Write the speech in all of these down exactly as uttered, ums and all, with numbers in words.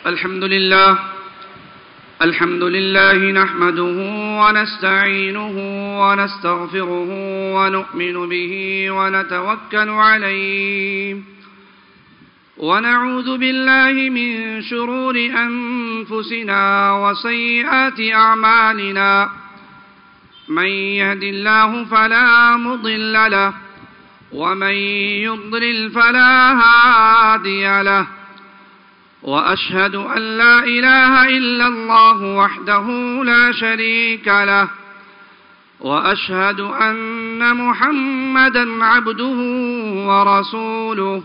الحمد لله الحمد لله نحمده ونستعينه ونستغفره ونؤمن به ونتوكل عليه ونعوذ بالله من شرور أنفسنا وسيئات أعمالنا من يهد الله فلا مضل له ومن يضلل فلا هادي له وأشهد أن لا إله إلا الله وحده لا شريك له وأشهد أن محمدا عبده ورسوله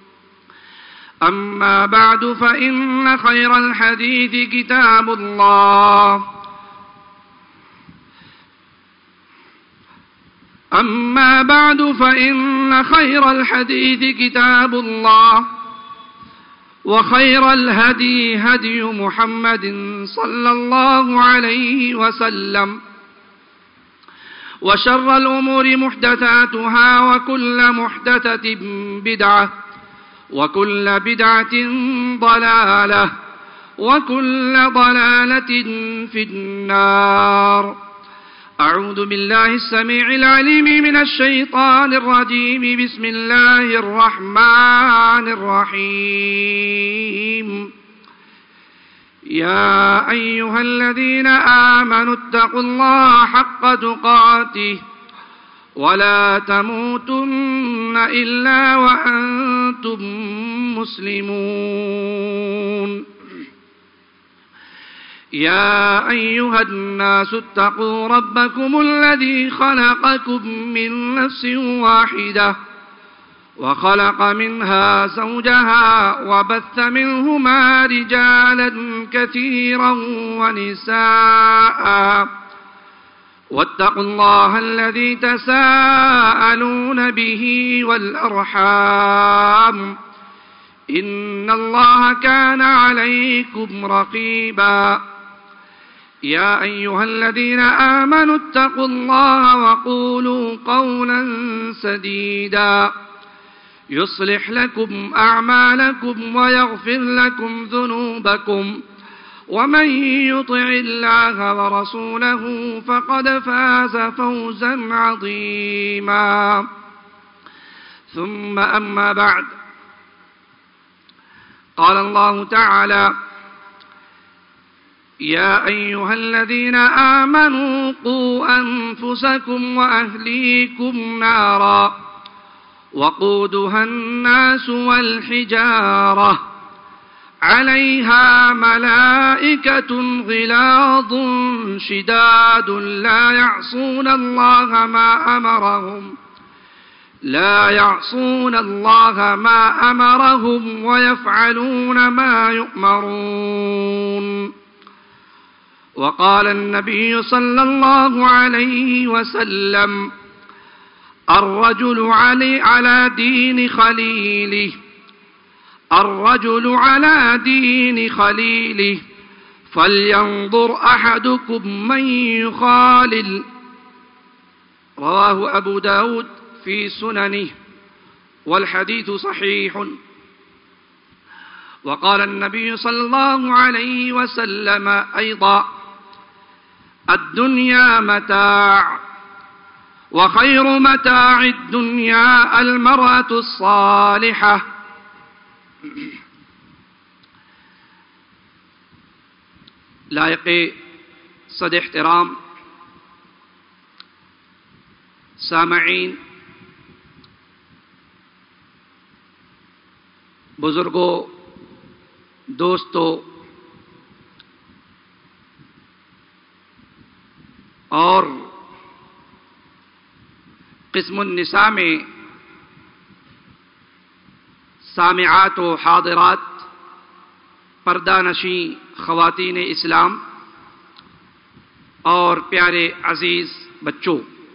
أما بعد فإن خير الحديث كتاب الله أما بعد فإن خير الحديث كتاب الله وخير الهدي هدي محمد صلى الله عليه وسلم وشر الأمور محدثاتها وكل محدثة بدعة وكل بدعة ضلالة وكل ضلالة في النار. أعوذ بالله السميع العليم من الشيطان الرجيم. بسم الله الرحمن الرحيم. يا أيها الذين آمنوا اتقوا الله حق تقاته ولا تموتن إلا وأنتم مسلمون. يا أيها الناس اتقوا ربكم الذي خلقكم من نفس واحدة وخلق منها زوجها وبث منهما رجالا كثيرا ونساء واتقوا الله الذي تساءلون به والأرحام إن الله كان عليكم رقيبا. يا أيها الذين آمنوا اتقوا الله وقولوا قولا سديدا يصلح لكم أعمالكم ويغفر لكم ذنوبكم ومن يطع الله ورسوله فقد فاز فوزا عظيما. ثم أما بعد، قال الله تعالى: يا أيها الذين آمنوا قوا أنفسكم وأهليكم نارا وقودها الناس والحجارة عليها ملائكة غلاظ شداد لا يعصون الله ما أمرهم لا يعصون الله ما أمرهم ويفعلون ما يؤمرون. وقال النبي صلى الله عليه وسلم: الرجل علي على دين خليله الرجل على دين خليله فلينظر أحدكم من يخالل. رواه أبو داود في سننه والحديث صحيح. وقال النبي صلى الله عليه وسلم أيضا: الدنيا متاع وخير متاع الدنيا المرأة الصالحة. लायक़े सद एहतराम सामईन, बुजुर्गों, दोस्तों और क़िस्मुन निसा में सामिआत व हादिरात, पर्दानशी ख़वातीन इस्लाम और प्यारे अज़ीज़ बच्चों,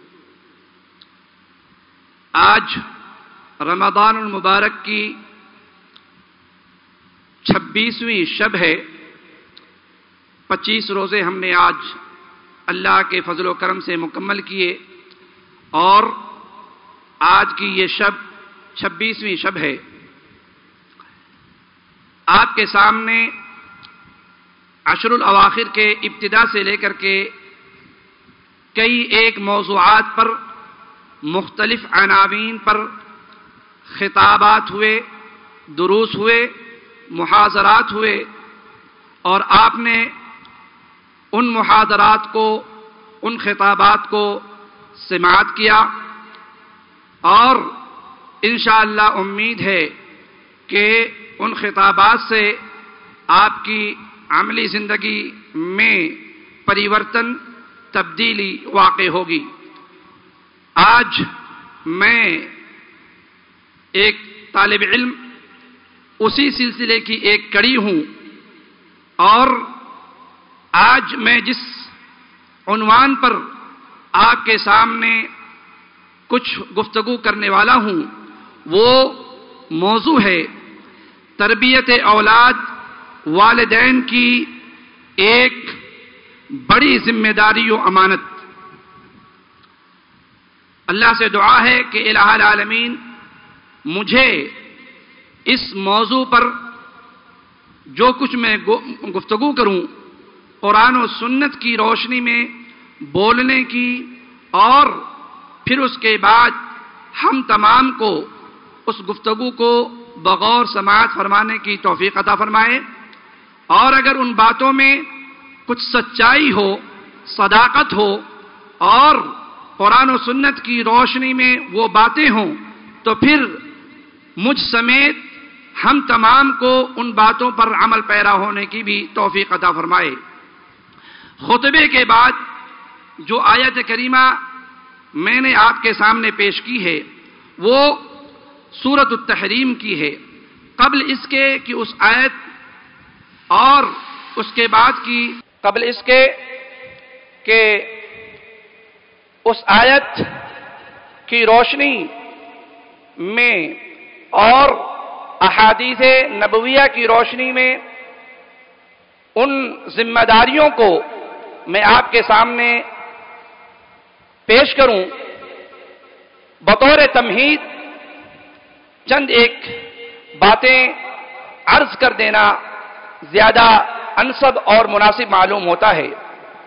आज रमज़ानुल मुबारक की छब्बीसवीं शब है। पच्चीस रोज़े हमने आज अल्लाह के फजल व करम से मुकम्मल किए और आज की ये शब छब्बीसवीं शब है। आपके सामने عشر الاواخر کے ابتدا سے لے کر کے کئی ایک موضوعات پر مختلف عناوین پر خطابات ہوئے، دروس ہوئے، محاضرات ہوئے، اور آپ نے ان محاضرات کو، ان خطابات کو سماعت کیا، اور انشاءاللہ امید ہے کہ ان خطابات سے آپ کی عملی زندگی میں پریورتن، تبدیلی واقع ہوگی۔ آج میں ایک طالب علم اسی سلسلے کی ایک کڑی ہوں، اور آج میں جس عنوان پر آپ کے سامنے کچھ گفتگو کرنے والا ہوں وہ موضوع ہے تربیت اولاد، والدین کی ایک بڑی ذمہ داری و امانت۔ اللہ سے دعا ہے کہ الہ العالمین مجھے اس موضوع پر جو کچھ میں گفتگو کروں قرآن و سنت کی روشنی میں بولنے کی، اور پھر اس کے بعد ہم تمام کو اس گفتگو کو بغور سماعت فرمانے کی توفیق عطا فرمائے، اور اگر ان باتوں میں کچھ سچائی ہو، صداقت ہو، اور قرآن و سنت کی روشنی میں وہ باتیں ہوں تو پھر مجھ سمیت ہم تمام کو ان باتوں پر عمل پیرا ہونے کی بھی توفیق عطا فرمائے۔ خطبے کے بعد جو آیت کریمہ میں نے آپ کے سامنے پیش کی ہے وہ سورۃ التحریم کی ہے۔ قبل اس کے کہ اس آیت اور اس کے بعد کی قبل اس کے کہ اس آیت کی روشنی میں اور احادیث نبویہ کی روشنی میں ان ذمہ داریوں کو میں آپ کے سامنے پیش کروں، بطور تمہید چند ایک باتیں عرض کر دینا زیادہ انسب اور مناسب معلوم ہوتا ہے۔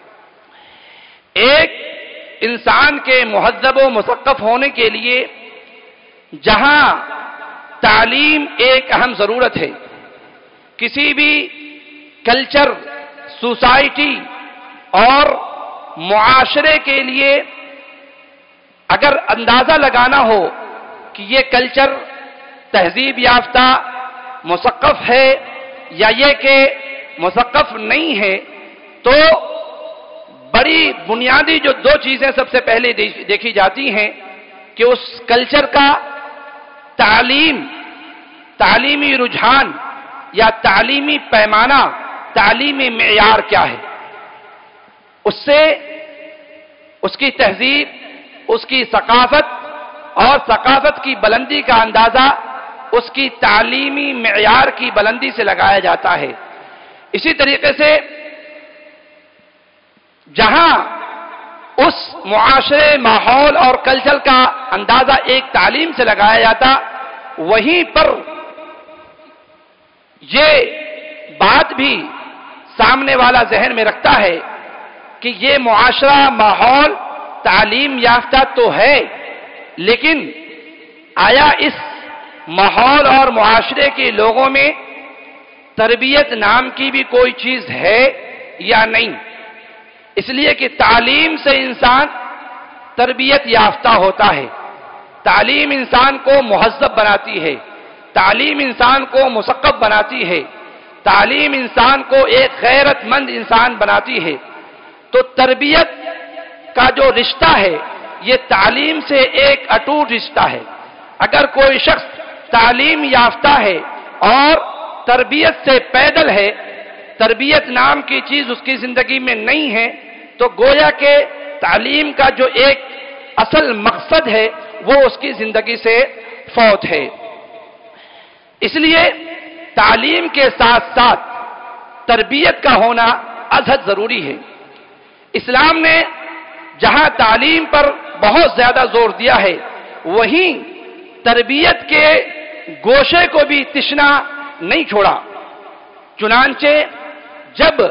ایک انسان کے مہذب و مثقف ہونے کے لیے جہاں تعلیم ایک اہم ضرورت ہے، کسی بھی کلچر، سوسائٹی اور معاشرے کے لیے اگر اندازہ لگانا ہو کہ یہ کلچر تہذیب یافتہ مثقف ہے یا یہ کہ مثقف نہیں ہے، تو بڑی بنیادی جو دو چیزیں سب سے پہلے دیکھی جاتی ہیں کہ اس کلچر کا تعلیم، تعلیمی رجحان یا تعلیمی پیمانہ، تعلیمی معیار کیا ہے، اس سے اس کی تہذیب، اس کی ثقافت اور ثقافت کی بلندی کا اندازہ اس کی تعلیمی معیار کی بلندی سے لگایا جاتا ہے۔ اسی طریقے سے جہاں اس معاشرے، ماحول اور کلچر کا اندازہ ایک تعلیم سے لگایا جاتا، وہیں پر یہ بات بھی سامنے والا ذہن میں رکھتا ہے کہ یہ معاشرہ، ماحول تعلیم یافتہ تو ہے، لیکن آیا اس ماحول اور معاشرے کے لوگوں میں تربیت نام کی بھی کوئی چیز ہے یا نہیں؟ اس لیے کہ تعلیم سے انسان تربیت یافتہ ہوتا ہے، تعلیم انسان کو مہذب بناتی ہے، تعلیم انسان کو مثقف بناتی ہے، تعلیم انسان کو ایک غیرت مند انسان بناتی ہے۔ تو تربیت کا جو رشتہ ہے یہ تعلیم سے ایک اٹوٹ رشتہ ہے۔ اگر کوئی شخص تعلیم یافتہ ہے اور تربیت سے پیدل ہے، تربیت نام کی چیز اس کی زندگی میں نہیں ہے، تو گویا کہ تعلیم کا جو ایک اصل مقصد ہے وہ اس کی زندگی سے فوت ہے۔ اس لیے تعلیم کے ساتھ ساتھ تربیت کا ہونا ازحد ضروری ہے۔ اسلام نے جہاں تعلیم پر بہت زیادہ زور دیا ہے، وہیں تربیت کے گوشے کو بھی تشنا نہیں چھوڑا۔ چنانچہ جب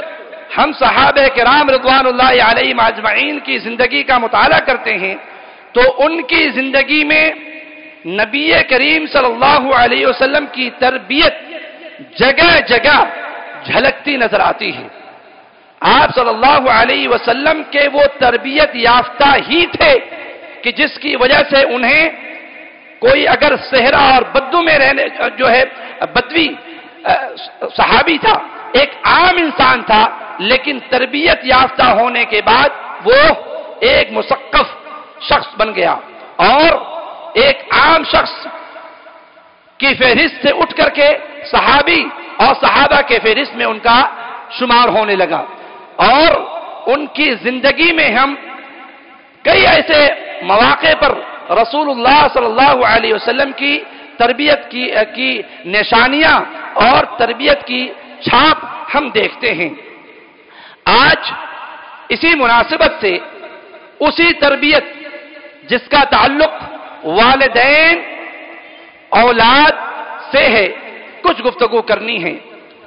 ہم صحابہ کرام رضوان اللہ علیہم اجمعین کی زندگی کا مطالعہ کرتے ہیں تو ان کی زندگی میں نبی کریم صلی اللہ علیہ وسلم کی تربیت جگہ جگہ جھلکتی نظر آتی ہے. آپ صلی اللہ علیہ وسلم کے وہ تربیت یافتہ ہی تھے کہ جس کی وجہ سے انہیں کوئی اگر صحرا اور بدو میں رہنے جو ہے بدوی صحابی تھا، ایک عام انسان تھا، لیکن تربیت یافتہ ہونے کے بعد وہ ایک مثقف شخص بن گیا اور ایک عام شخص کی فہرست سے اٹھ کر کے صحابی اور صحابہ کے فہرست میں ان کا شمار ہونے لگا. اور ان کی زندگی میں ہم کئی ایسے مواقع پر رسول اللہ صلی اللہ علیہ وسلم کی تربیت کی کی نشانیاں اور تربیت کی چھاپ ہم دیکھتے ہیں. آج اسی مناسبت سے اسی تربیت جس کا تعلق والدین اولاد سے ہے کچھ گفتگو کرنی ہے.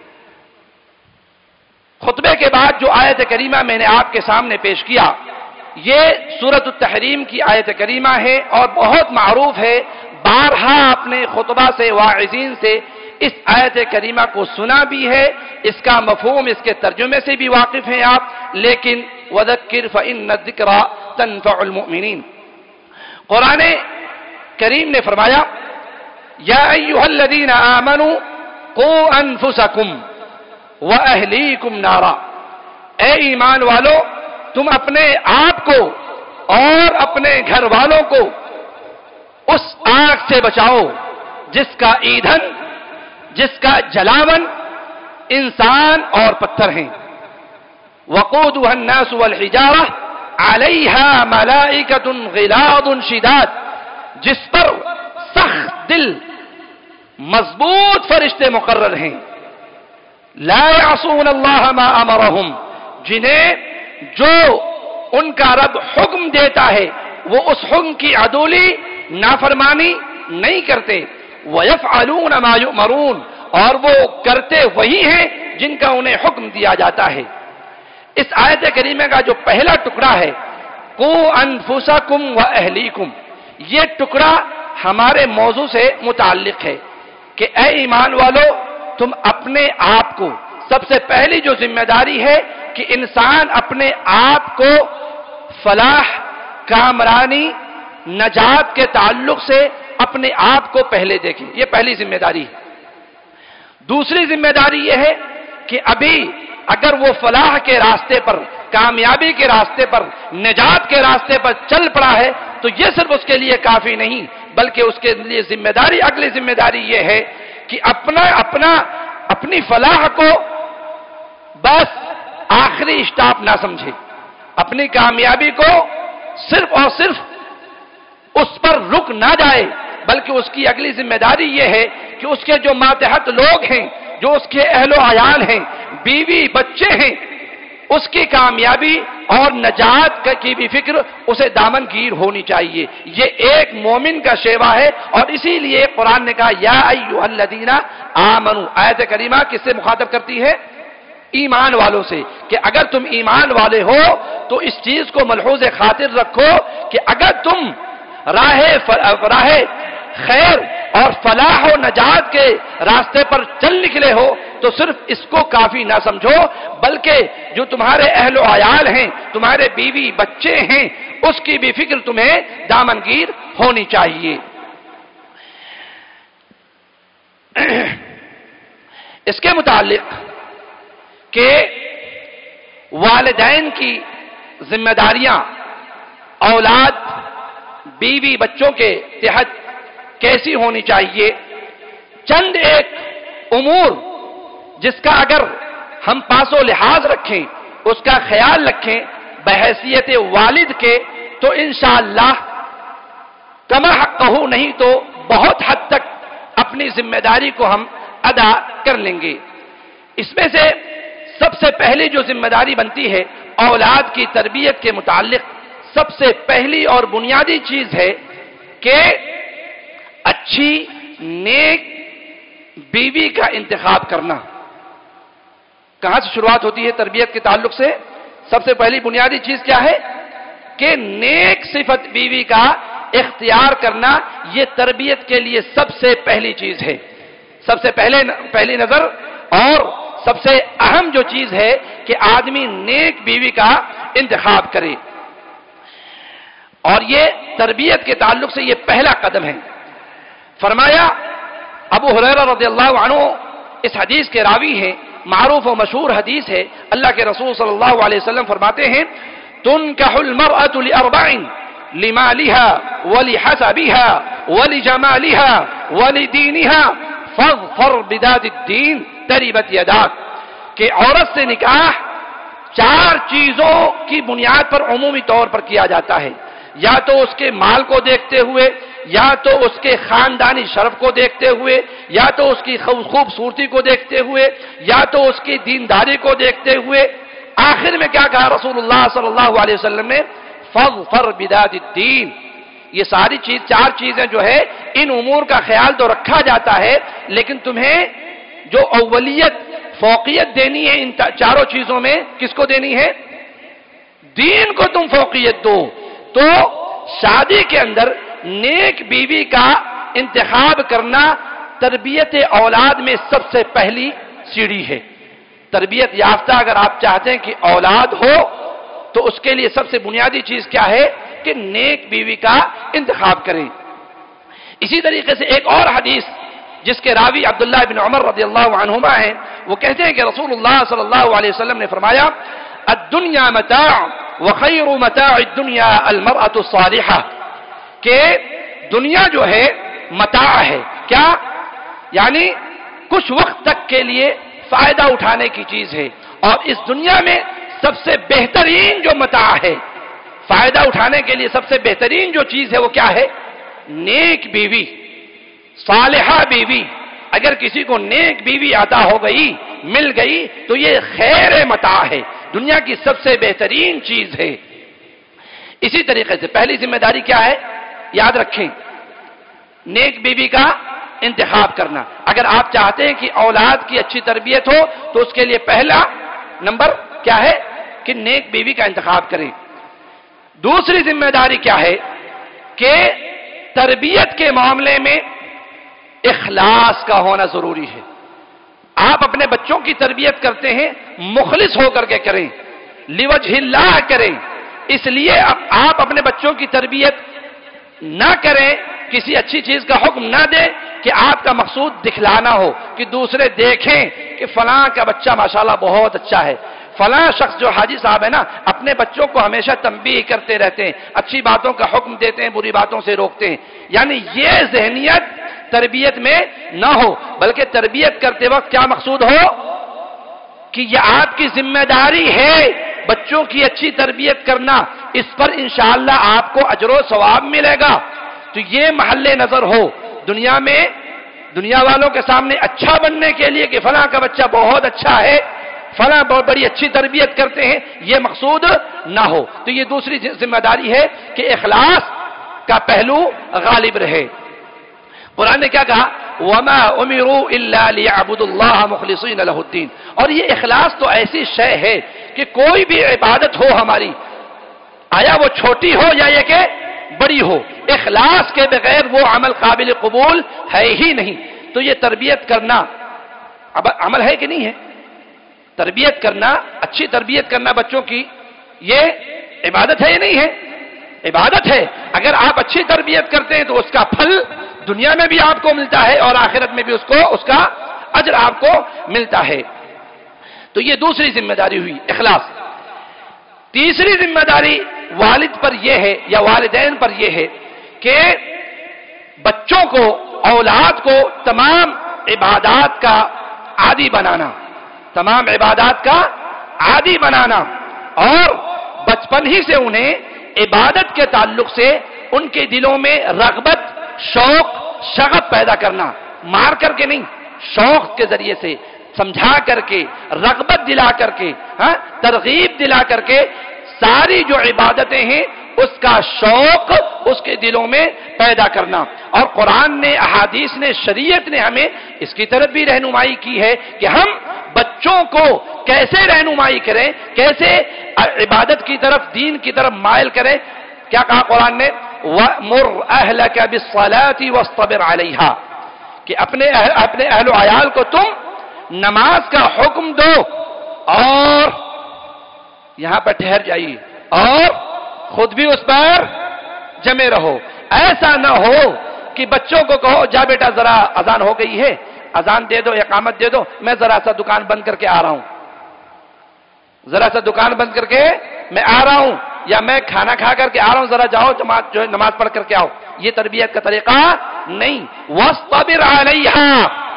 خطبے کے بعد جو آیت کریمہ میں نے آپ کے سامنے پیش کیا یہ سورۃ التحریم کی آیت کریمہ ہے اور بہت معروف ہے. بارہا اپنے خطبہ سے واعظین سے اس آیت کریمہ کو سنا بھی ہے، اس کا مفہوم اس کے ترجمے سے بھی واقف ہیں آپ، لیکن وَذَكِّرْ فَإِنَّ الذِّكْرَى تَنفَعُ الْمُؤْمِنِينَ. قرآن کریم نے فرمایا یا ایھا الذین آمنوا قوا انفسکم وَأَهْلِيكُمْ نَارًا. اے ایمان والو تم اپنے آپ کو اور اپنے گھر والوں کو اس آگ سے بچاؤ جس کا ایندھن، جس کا جلاون انسان اور پتھر ہیں. وَقُودُهَا النَّاسُ وَالْحِجَارَةُ عَلَيْهَا مَلَائِكَةٌ غِلَاظٌ شِدَادٌ، جس پر سخت دل مضبوط فرشتے مقرر ہیں. لا يعصون اللہ ما امرہم، جنہیں جو ان کا رب حکم دیتا ہے وہ اس حکم کی عدولی نافرمانی نہیں کرتے. وَيَفْعَلُونَ مَا يُؤْمَرُونَ، اور وہ کرتے وہی ہیں جن کا انہیں حکم دیا جاتا ہے. اس آیت کریمہ کا جو پہلا ٹکڑا ہے قُوا أَنفُسَكُمْ وَأَهْلِيكُمْ، یہ ٹکڑا ہمارے موضوع سے متعلق ہے کہ اے ایمان والو تم اپنے آپ کو، سب سے پہلی جو ذمہ داری ہے کہ انسان اپنے آپ کو فلاح، کامرانی، نجات کے تعلق سے اپنے آپ کو پہلے دیکھیں، یہ پہلی ذمہ داری ہے. دوسری ذمہ داری یہ ہے کہ ابھی اگر وہ فلاح کے راستے پر، کامیابی کے راستے پر، نجات کے راستے پر چل پڑا ہے تو یہ صرف اس کے لیے کافی نہیں، بلکہ اس کے لیے ذمہ داری، اگلی ذمہ داری یہ ہے کہ اپنا اپنا اپنی فلاح کو بس آخری اسٹاپ نہ سمجھے، اپنی کامیابی کو صرف اور صرف اس پر رک نہ جائے، بلکہ اس کی اگلی ذمہ داری یہ ہے کہ اس کے جو ماتحت لوگ ہیں، جو اس کے اہل و عیال ہیں، بیوی بچے ہیں، اس کی کامیابی اور نجات کی بھی فکر اسے دامن گیر ہونی چاہیے. یہ ایک مومن کا شیوا ہے اور اسی لیے قرآن نے کہا یا ایھا الذین آمنوا. آیت کریمہ کس سے مخاطب کرتی ہے؟ ایمان والوں سے، کہ اگر تم ایمان والے ہو تو اس چیز کو ملحوظ خاطر رکھو کہ اگر تم راہ راہ خیر اور فلاح و نجات کے راستے پر چل نکلے ہو تو صرف اس کو کافی نہ سمجھو، بلکہ جو تمہارے اہل و عیال ہیں، تمہارے بیوی بچے ہیں، اس کی بھی فکر تمہیں دامنگیر ہونی چاہیے. اس کے متعلق کہ والدین کی ذمہ داریاں اولاد، بیوی بچوں کے تحت کیسی ہونی چاہیے، چند ایک امور جس کا اگر ہم پاس و لحاظ رکھیں، اس کا خیال رکھیں بحیثیت والد کے، تو انشاءاللہ کما حقہ نہیں تو بہت حد تک اپنی ذمہ داری کو ہم ادا کر لیں گے. اس میں سے سب سے پہلی جو ذمہ داری بنتی ہے اولاد کی تربیت کے متعلق، سب سے پہلی اور بنیادی چیز ہے کہ اچھی نیک بیوی کا انتخاب کرنا. کہاں سے شروعات ہوتی ہے تربیت کے تعلق سے؟ سب سے پہلی بنیادی چیز کیا ہے کہ نیک صفت بیوی کا اختیار کرنا، یہ تربیت کے لیے سب سے پہلی چیز ہے، سب سے پہلے پہلی نظر اور سب سے اہم جو چیز ہے کہ آدمی نیک بیوی کا انتخاب کرے، اور یہ تربیت کے تعلق سے یہ پہلا قدم ہے۔ فرمایا ابو ہریرہ رضی اللہ عنہ اس حدیث کے راوی ہیں، معروف و مشہور حدیث ہے، اللہ کے رسول صلی اللہ علیہ وسلم فرماتے ہیں تنکح المرأة لأربع لمالها ولحسبها ولجمالها ولدينها فاظفر بذات الدين تربت يداك، کہ عورت سے نکاح چار چیزوں کی بنیاد پر عمومی طور پر کیا جاتا ہے، یا تو اس کے مال کو دیکھتے ہوئے، یا تو اس کے خاندانی شرف کو دیکھتے ہوئے، یا تو اس کی خوبصورتی کو دیکھتے ہوئے، یا تو اس کی دینداری کو دیکھتے ہوئے۔ آخر میں کیا کہا رسول اللہ صلی اللہ علیہ وسلم نے؟ فاظفر بذات الدین۔ یہ ساری چیز چار چیزیں جو ہے ان امور کا خیال تو رکھا جاتا ہے، لیکن تمہیں جو اولیت فوقیت دینی ہے ان چاروں چیزوں میں کس کو دینی ہے؟ دین کو تم فوقیت دو۔ تو شادی کے اندر نیک بیوی کا انتخاب کرنا تربیت اولاد میں سب سے پہلی سیڑھی ہے۔ تربیت یافتہ اگر آپ چاہتے ہیں کہ اولاد ہو تو اس کے لیے سب سے بنیادی چیز کیا ہے کہ نیک بیوی کا انتخاب کریں۔ اسی طریقے سے ایک اور حدیث جس کے راوی عبداللہ بن عمر رضی اللہ عنہما ہیں، وہ کہتے ہیں کہ رسول اللہ صلی اللہ علیہ وسلم نے فرمایا الدنیا متاع وخیر متاع الدنیا المرأة الصالحہ، کہ دنیا جو ہے متاع ہے، کیا یعنی کچھ وقت تک کے لیے فائدہ اٹھانے کی چیز ہے، اور اس دنیا میں سب سے بہترین جو متاع ہے، فائدہ اٹھانے کے لیے سب سے بہترین جو چیز ہے وہ کیا ہے؟ نیک بیوی، صالحہ بیوی۔ اگر کسی کو نیک بیوی عطا ہو گئی، مل گئی، تو یہ خیر متاع ہے، دنیا کی سب سے بہترین چیز ہے۔ اسی طریقے سے پہلی ذمہ داری کیا ہے؟ یاد رکھیں، نیک بیوی کا انتخاب کرنا۔ اگر آپ چاہتے ہیں کہ اولاد کی اچھی تربیت ہو تو اس کے لیے پہلا نمبر کیا ہے کہ نیک بیوی کا انتخاب کریں۔ دوسری ذمہ داری کیا ہے کہ تربیت کے معاملے میں اخلاص کا ہونا ضروری ہے۔ آپ اپنے بچوں کی تربیت کرتے ہیں، مخلص ہو کر کے کریں، لوجہ اللہ کریں۔ اس لیے آپ اپنے بچوں کی تربیت نہ کریں، کسی اچھی چیز کا حکم نہ دیں کہ آپ کا مقصود دکھلانا ہو، کہ دوسرے دیکھیں کہ فلاں کا بچہ ماشاءاللہ بہت اچھا ہے۔ فلاں شخص جو حاجی صاحب ہے نا، اپنے بچوں کو ہمیشہ تنبیہ کرتے رہتے ہیں، اچھی باتوں کا حکم دیتے ہیں، بری باتوں سے روکتے ہیں۔ یعنی یہ ذہنیت تربیت میں نہ ہو، بلکہ تربیت کرتے وقت کیا مقصود ہو کہ یہ آپ کی ذمہ داری ہے بچوں کی اچھی تربیت کرنا، اس پر انشاءاللہ آپ کو اجر و ثواب ملے گا۔ تو یہ محل نظر ہو دنیا میں، دنیا والوں کے سامنے اچھا بننے کے لیے کہ فلاں کا بچہ بہت اچھا ہے، فلاں بہت بڑی اچھی تربیت کرتے ہیں، یہ مقصود نہ ہو۔ تو یہ دوسری ذمہ داری ہے کہ اخلاص کا پہلو غالب رہے۔ قرآن نے کیا کہا؟ وَمَا أُمِرُوا إِلَّا لِيَعْبُدُوا اللَّهَ مُخْلِصِينَ لَهُ الدِّينَ۔ اور یہ اخلاص تو ایسی شے ہے کہ کوئی بھی عبادت ہو ہماری، آیا وہ چھوٹی ہو یا یہ کہ بڑی ہو، اخلاص کے بغیر وہ عمل قابل قبول ہے ہی نہیں۔ تو یہ تربیت کرنا عمل ہے کہ نہیں ہے؟ تربیت کرنا، اچھی تربیت کرنا بچوں کی، یہ عبادت ہے یا نہیں ہے؟ عبادت ہے۔ اگر آپ اچھی تربیت کرتے ہیں تو اس کا پھل دنیا میں بھی آپ کو ملتا ہے اور آخرت میں بھی اس کو اس کا اجر آپ کو ملتا ہے۔ تو یہ دوسری ذمہ داری ہوئی، اخلاص۔ تیسری ذمہ داری والد پر یہ ہے یا والدین پر یہ ہے کہ بچوں کو، اولاد کو تمام عبادات کا عادی بنانا، تمام عبادات کا عادی بنانا، اور بچپن ہی سے انہیں عبادت کے تعلق سے ان کے دلوں میں رغبت، شوق، شغف پیدا کرنا، مار کر کے نہیں، شوق کے ذریعے سے سمجھا کر کے، رغبت دلا کر کے، ہاں ترغیب دلا کر کے، ساری جو عبادتیں ہیں اس کا شوق اس کے دلوں میں پیدا کرنا. اور قرآن نے، احادیث نے، شریعت نے ہمیں اس کی طرف بھی رہنمائی کی ہے کہ ہم بچوں کو کیسے رہنمائی کریں، کیسے عبادت کی طرف، دین کی طرف مائل کریں. کیا کہا قرآن نے؟ وَأْمُرْ أَهْلَكَ بِالصَّلَاةِ وَاصْطَبِرْ عَلَيْهَا، کہ اپنے اہل اپنے اہل و عیال کو تم نماز کا حکم دو اور یہاں پر ٹھہر جائیے اور خود بھی اس پر جمے رہو. ایسا نہ ہو کہ بچوں کو کہو جا بیٹا ذرا اذان ہو گئی ہے، اذان دے دو، اقامت دے دو، میں ذرا سا دکان بند کر کے آ رہا ہوں، ذرا سا دکان بند کر کے میں آ رہا ہوں، یا میں کھانا کھا کر کے آ رہا ہوں، ذرا جاؤ جماعت جو ہے نماز پڑھ کر کے آؤ. یہ تربیت کا طریقہ نہیں. وَاصْطَبِرْ عَلَيْهَا،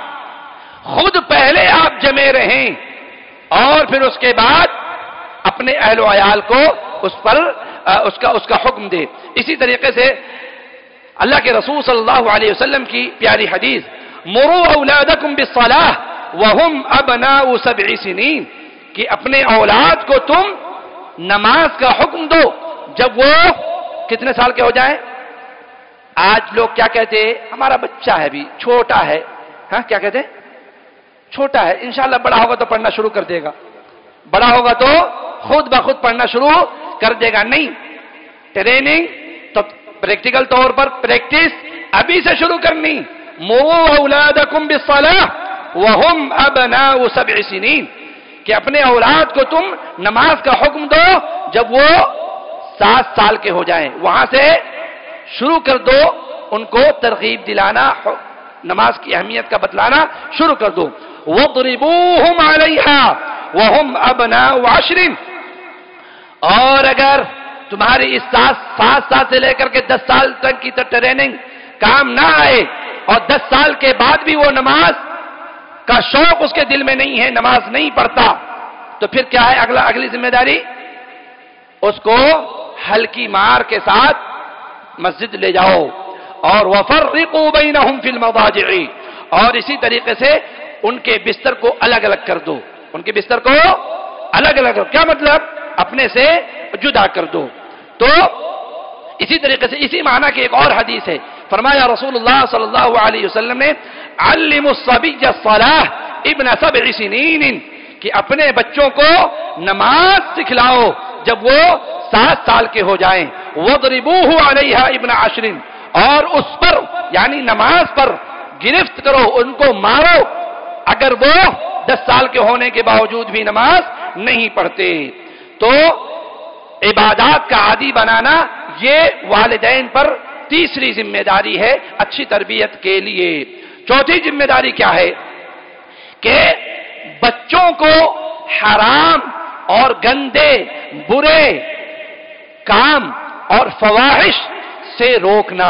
خود پہلے آپ جمے رہیں اور پھر اس کے بعد اپنے اہل و عیال کو اس پر اس کا اس کا حکم دے. اسی طریقے سے اللہ کے رسول صلی اللہ علیہ وسلم کی پیاری حدیث، مُرُوا أَوْلَادَكُمْ بِالصَّلَاةِ وَهُمْ أَبْنَاءُ سَبْعِ سِنِينَ، کہ اپنے اولاد کو تم نماز کا حکم دو جب وہ کتنے سال کے ہو جائیں. آج لوگ کیا کہتے ہیں؟ ہمارا بچہ ہے بھی چھوٹا ہے. ہاں کیا کہتے ہیں؟ چھوٹا ہے، انشاءاللہ بڑا ہوگا تو پڑھنا شروع کر دے گا، بڑا ہوگا تو خود بخود پڑھنا شروع کر دے گا. نہیں، ٹریننگ تو پریکٹیکل طور پر پریکٹس ابھی سے شروع کرنی. مُرُوا أَوْلَادَكُمْ بِالصَّلَاةِ وَهُمْ أَبْنَاءُ سَبْعِ سِنِينَ، کہ اپنے اولاد کو تم نماز کا حکم دو جب وہ سات سال کے ہو جائیں. وہاں سے شروع کر دو، ان کو ترغیب دلانا، نماز کی اہمیت کا بتلانا شروع کر دو. وَاضْرِبُوهُمْ عَلَيْهَا وَهُمْ أَبْنَاءُ عَشْرٍ، اور اگر تمہاری اس سات سات سال سے لے کر کے دس سال تک کی ٹریننگ کام نہ آئے اور دس سال کے بعد بھی وہ نماز کا شوق اس کے دل میں نہیں ہے، نماز نہیں پڑھتا، تو پھر کیا ہے اگلا اگلی ذمہ داری؟ اس کو ہلکی مار کے ساتھ مسجد لے جاؤ. اور وَفَرِّقُوا بَيْنَهُمْ فِي الْمَضَاجِعِ، اور اسی طریقے سے ان کے بستر کو الگ الگ کر دو. ان کے بستر کو الگ الگ کر، کیا مطلب؟ اپنے سے جدا کر دو. تو اسی طریقے سے اسی معنی کی ایک اور حدیث ہے، فرمایا رسول اللہ صلی اللہ علیہ وسلم نے عَلِّمُوا الصَّبِيَّ الصَّلَاةَ ابْنَ سَبْعِ سِنِينٍ، کہ اپنے بچوں کو نماز سکھلاؤ جب وہ سات سال کے ہو جائیں. وَاضْرِبُوهُ عَلَيْهَا ابْنَ عَشْرٍ، اور اس پر یعنی نماز پر گرفت کرو، ان کو مارو اگر وہ دس سال کے ہونے کے باوجود بھی نماز نہیں پڑھتے. تو عبادات کا عادی بنانا یہ والدین پر تیسری ذمہ داری ہے اچھی تربیت کے لیے. چوتھی ذمہ داری کیا ہے؟ کہ بچوں کو حرام اور گندے برے کام اور فواحش سے روکنا.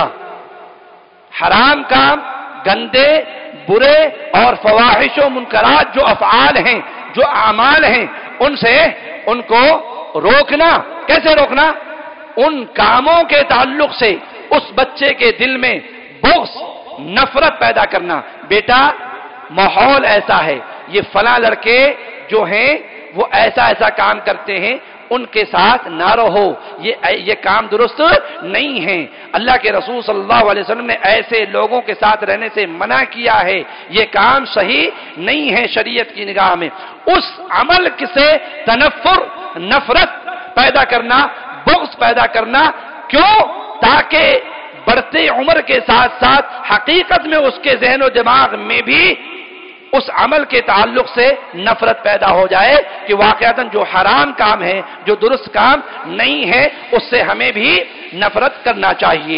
حرام کام، گندے برے اور فواحش و منکرات جو افعال ہیں، جو اعمال ہیں، ان سے ان کو روکنا. کیسے روکنا؟ ان کاموں کے تعلق سے اس بچے کے دل میں بغض، نفرت پیدا کرنا. بیٹا ماحول ایسا ہے، یہ فلاں لڑکے جو ہیں وہ ایسا ایسا کام کرتے ہیں، ان کے ساتھ نہ رہو، یہ یہ کام درست نہیں ہے. اللہ کے رسول صلی اللہ علیہ وسلم نے ایسے لوگوں کے ساتھ رہنے سے منع کیا ہے. یہ کام صحیح نہیں ہے شریعت کی نگاہ میں. اس عمل سے تنفر، نفرت پیدا کرنا، بغض پیدا کرنا. کیوں؟ تاکہ بڑھتے عمر کے ساتھ ساتھ حقیقت میں اس کے ذہن و دماغ میں بھی اس عمل کے تعلق سے نفرت پیدا ہو جائے کہ واقعتاً جو حرام کام ہے، جو درست کام نہیں ہے، اس سے ہمیں بھی نفرت کرنا چاہیے.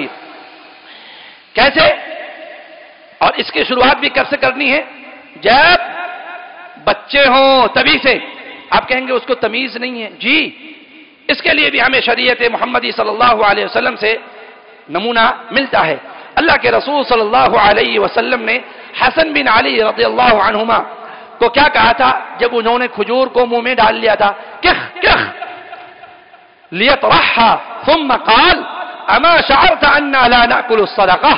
کیسے؟ اور اس کی شروعات بھی کب سے کرنی ہے؟ جب بچے ہوں تبھی سے. آپ کہیں گے اس کو تمیز نہیں ہے. جی، اس کے لیے بھی ہمیں شریعت محمدی صلی اللہ علیہ وسلم سے نمونہ ملتا ہے. اللہ کے رسول صلی اللہ علیہ وسلم نے حسن بن علی رضی اللہ عنہما کو کیا کہا تھا جب انہوں نے کھجور کو منہ میں ڈال لیا تھا؟ کخ کخ لیطرحها ثم قال اما شعرت انا لا ناكل الصدقه،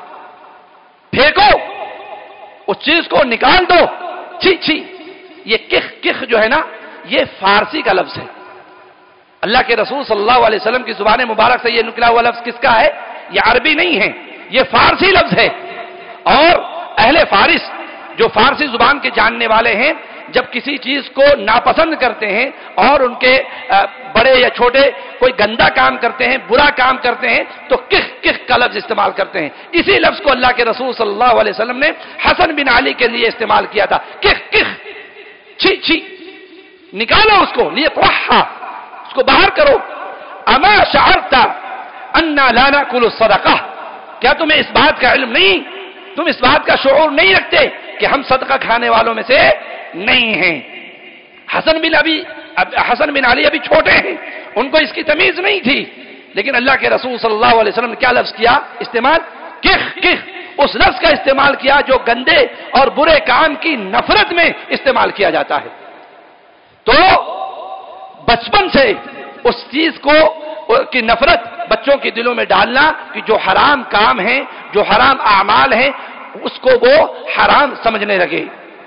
پھینکو اس چیز کو، نکال دو، چھی چھی. یہ کخ کخ جو ہے نا، یہ فارسی کا لفظ ہے. اللہ کے رسول صلی اللہ علیہ وسلم کی زبان مبارک سے یہ نکلا ہوا لفظ کس کا ہے؟ یہ عربی نہیں ہے، یہ فارسی لفظ ہے. اور اہل فارس جو فارسی زبان کے جاننے والے ہیں، جب کسی چیز کو ناپسند کرتے ہیں اور ان کے بڑے یا چھوٹے کوئی گندا کام کرتے ہیں، برا کام کرتے ہیں، تو کخ کخ کا لفظ استعمال کرتے ہیں. اسی لفظ کو اللہ کے رسول صلی اللہ علیہ وسلم نے حسن بن علی کے لیے استعمال کیا تھا. کخ کخ، چھی چھی، نکالو اس کو، لیے پڑھا، اس کو باہر کرو. اما شعرت انا لا ناکل الصدقہ، کیا تمہیں اس بات کا علم نہیں، تم اس بات کا شعور نہیں رکھتے کہ ہم صدقہ کھانے والوں میں سے نہیں ہیں؟ حسن بن ابی حسن بن علی ابھی چھوٹے ہیں، ان کو اس کی تمیز نہیں تھی، لیکن اللہ کے رسول صلی اللہ علیہ وسلم نے کیا لفظ کیا استعمال؟ کخ کخ، اس لفظ کا استعمال کیا جو گندے اور برے کام کی نفرت میں استعمال کیا جاتا ہے. تو بچپن سے اس چیز کو کی نفرت بچوں کے دلوں میں ڈالنا کہ جو حرام کام ہیں، جو حرام اعمال ہیں، اس کو وہ حرام سمجھنے لگے.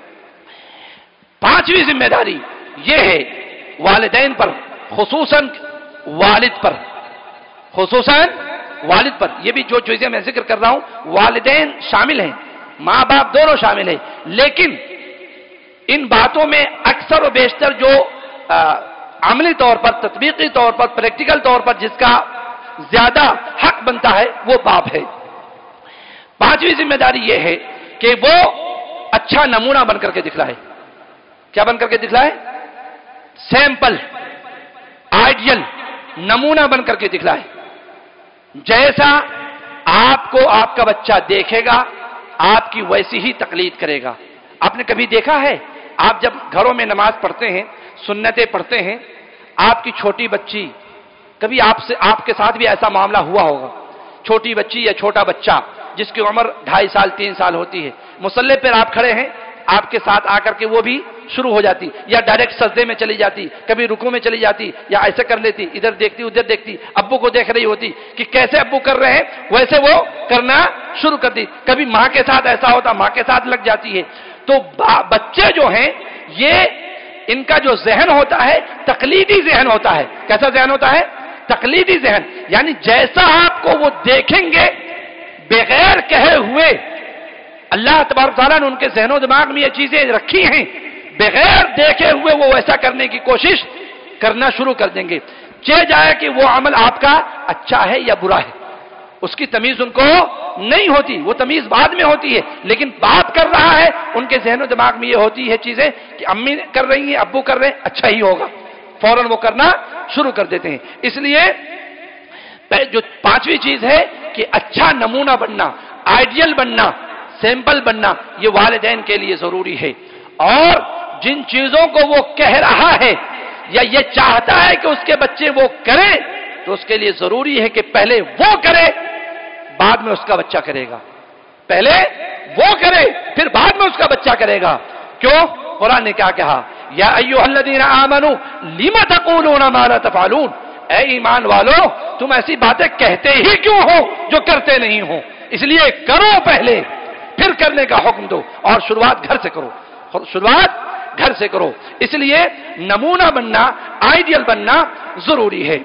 پانچویں ذمہ داری یہ ہے والدین پر، خصوصاً والد پر، خصوصاً والد پر. یہ بھی جو چیزیں میں ذکر کر رہا ہوں والدین شامل ہیں، ماں باپ دونوں شامل ہیں، لیکن ان باتوں میں اکثر و بیشتر جو عملی طور پر، تطبیقی طور پر، پریکٹیکل طور پر جس کا زیادہ حق بنتا ہے وہ باپ ہے. پانچویں ذمہ داری یہ ہے کہ وہ اچھا نمونہ بن کر کے دکھلائے. کیا بن کر کے دکھلائے؟ سیمپل، آئیڈیل، نمونہ بن کر کے دکھلائے. جیسا آپ کو آپ کا بچہ دیکھے گا آپ کی ویسی ہی تقلید کرے گا. آپ نے کبھی دیکھا ہے آپ جب گھروں میں نماز پڑھتے ہیں، سنتیں پڑھتے ہیں، آپ کی چھوٹی بچی، کبھی آپ سے آپ کے ساتھ بھی ایسا معاملہ ہوا ہوگا، چھوٹی بچی یا چھوٹا بچہ جس کی عمر ڈھائی سال تین سال ہوتی ہے، مصلی پر آپ کھڑے ہیں، آپ کے ساتھ آ کر کے وہ بھی شروع ہو جاتی، یا ڈائریکٹ سجدے میں چلی جاتی، کبھی رکوع میں چلی جاتی، یا ایسے کر لیتی، ادھر دیکھتی ادھر دیکھتی، ابو کو دیکھ رہی ہوتی کہ کیسے ابو کر رہے ہیں ویسے وہ کرنا شروع کر دی. کبھی ماں کے ساتھ ایسا ہوتا، ماں کے ساتھ لگ جاتی ہے. تو بچے جو ہیں یہ ان کا جو ذہن ہوتا ہے تقلیدی ذہن ہوتا ہے. کیسا ذہن ہوتا ہے؟ تقلیدی ذہن. یعنی جیسا آپ کو وہ دیکھیں گے بغیر کہے ہوئے، اللہ تبارک تعالیٰ نے ان کے ذہن و دماغ میں یہ چیزیں رکھی ہیں، بغیر دیکھے ہوئے وہ ویسا کرنے کی کوشش کرنا شروع کر دیں گے. چہ جائے کہ وہ عمل آپ کا اچھا ہے یا برا ہے، اس کی تمیز ان کو نہیں ہوتی، وہ تمیز بعد میں ہوتی ہے. لیکن بات کر رہا ہے ان کے ذہن و دماغ میں یہ ہوتی ہے چیزیں کہ امی کر رہی ہیں، ابو کر رہے ہیں، اچھا ہی ہوگا، فوراً وہ کرنا شروع کر دیتے ہیں. اس لیے جو پانچویں چیز ہے کہ اچھا نمونہ بننا، آئیڈیل بننا، سیمپل بننا، یہ والدین کے لیے ضروری ہے. اور جن چیزوں کو وہ کہہ رہا ہے یا یہ چاہتا ہے کہ اس کے بچے وہ کریں، تو اس کے لیے ضروری ہے کہ پہلے وہ کرے، بعد میں اس کا بچہ کرے گا. پہلے وہ کرے پھر بعد میں اس کا بچہ کرے گا. کیوں؟ قرآن نے کیا کہا؟ یا ایھا الذین آمنوا لم تقولون ما لا تفعلون، اے ایمان والو تم ایسی باتیں کہتے ہی کیوں ہو جو کرتے نہیں ہو؟ اس لیے کرو پہلے، پھر کرنے کا حکم دو، اور شروعات گھر سے کرو، شروعات گھر سے کرو. اس لیے نمونہ بننا، آئیڈیل بننا ضروری ہے.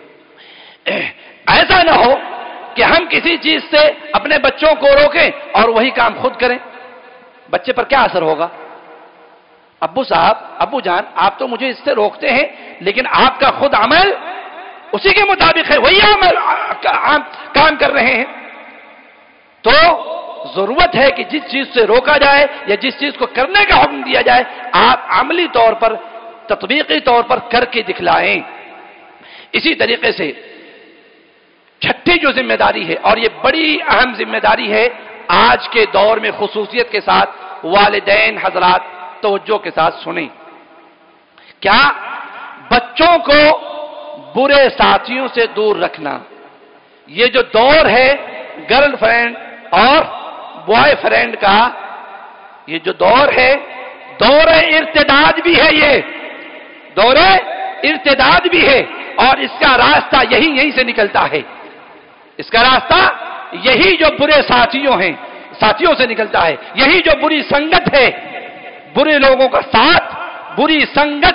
ایسا نہ ہو کہ ہم کسی چیز سے اپنے بچوں کو روکیں اور وہی کام خود کریں. بچے پر کیا اثر ہوگا؟ ابو صاحب، ابو جان، آپ تو مجھے اس سے روکتے ہیں لیکن آپ کا خود عمل اسی کے مطابق ہے، وہی عمل کام کر رہے ہیں. تو ضرورت ہے کہ جس چیز سے روکا جائے یا جس چیز کو کرنے کا حکم دیا جائے آپ عملی طور پر، تطبیقی طور پر کر کے دکھلائیں. اسی طریقے سے چھٹی جو ذمہ داری ہے، اور یہ بڑی اہم ذمہ داری ہے آج کے دور میں خصوصیت کے ساتھ، والدین حضرات توجہ کے ساتھ سنیں. کیا؟ بچوں کو برے ساتھیوں سے دور رکھنا. یہ جو دور ہے گرل فرینڈ اور بوائے فرینڈ کا، یہ جو دور ہے دور ارتداد بھی ہے، یہ دور ارتداد بھی ہے، اور اس کا راستہ یہی یہیں سے نکلتا ہے. اس کا راستہ یہی جو برے ساتھیوں ہیں، ساتھیوں سے نکلتا ہے. یہی جو بری سنگت ہے، برے لوگوں کا ساتھ، بری سنگت،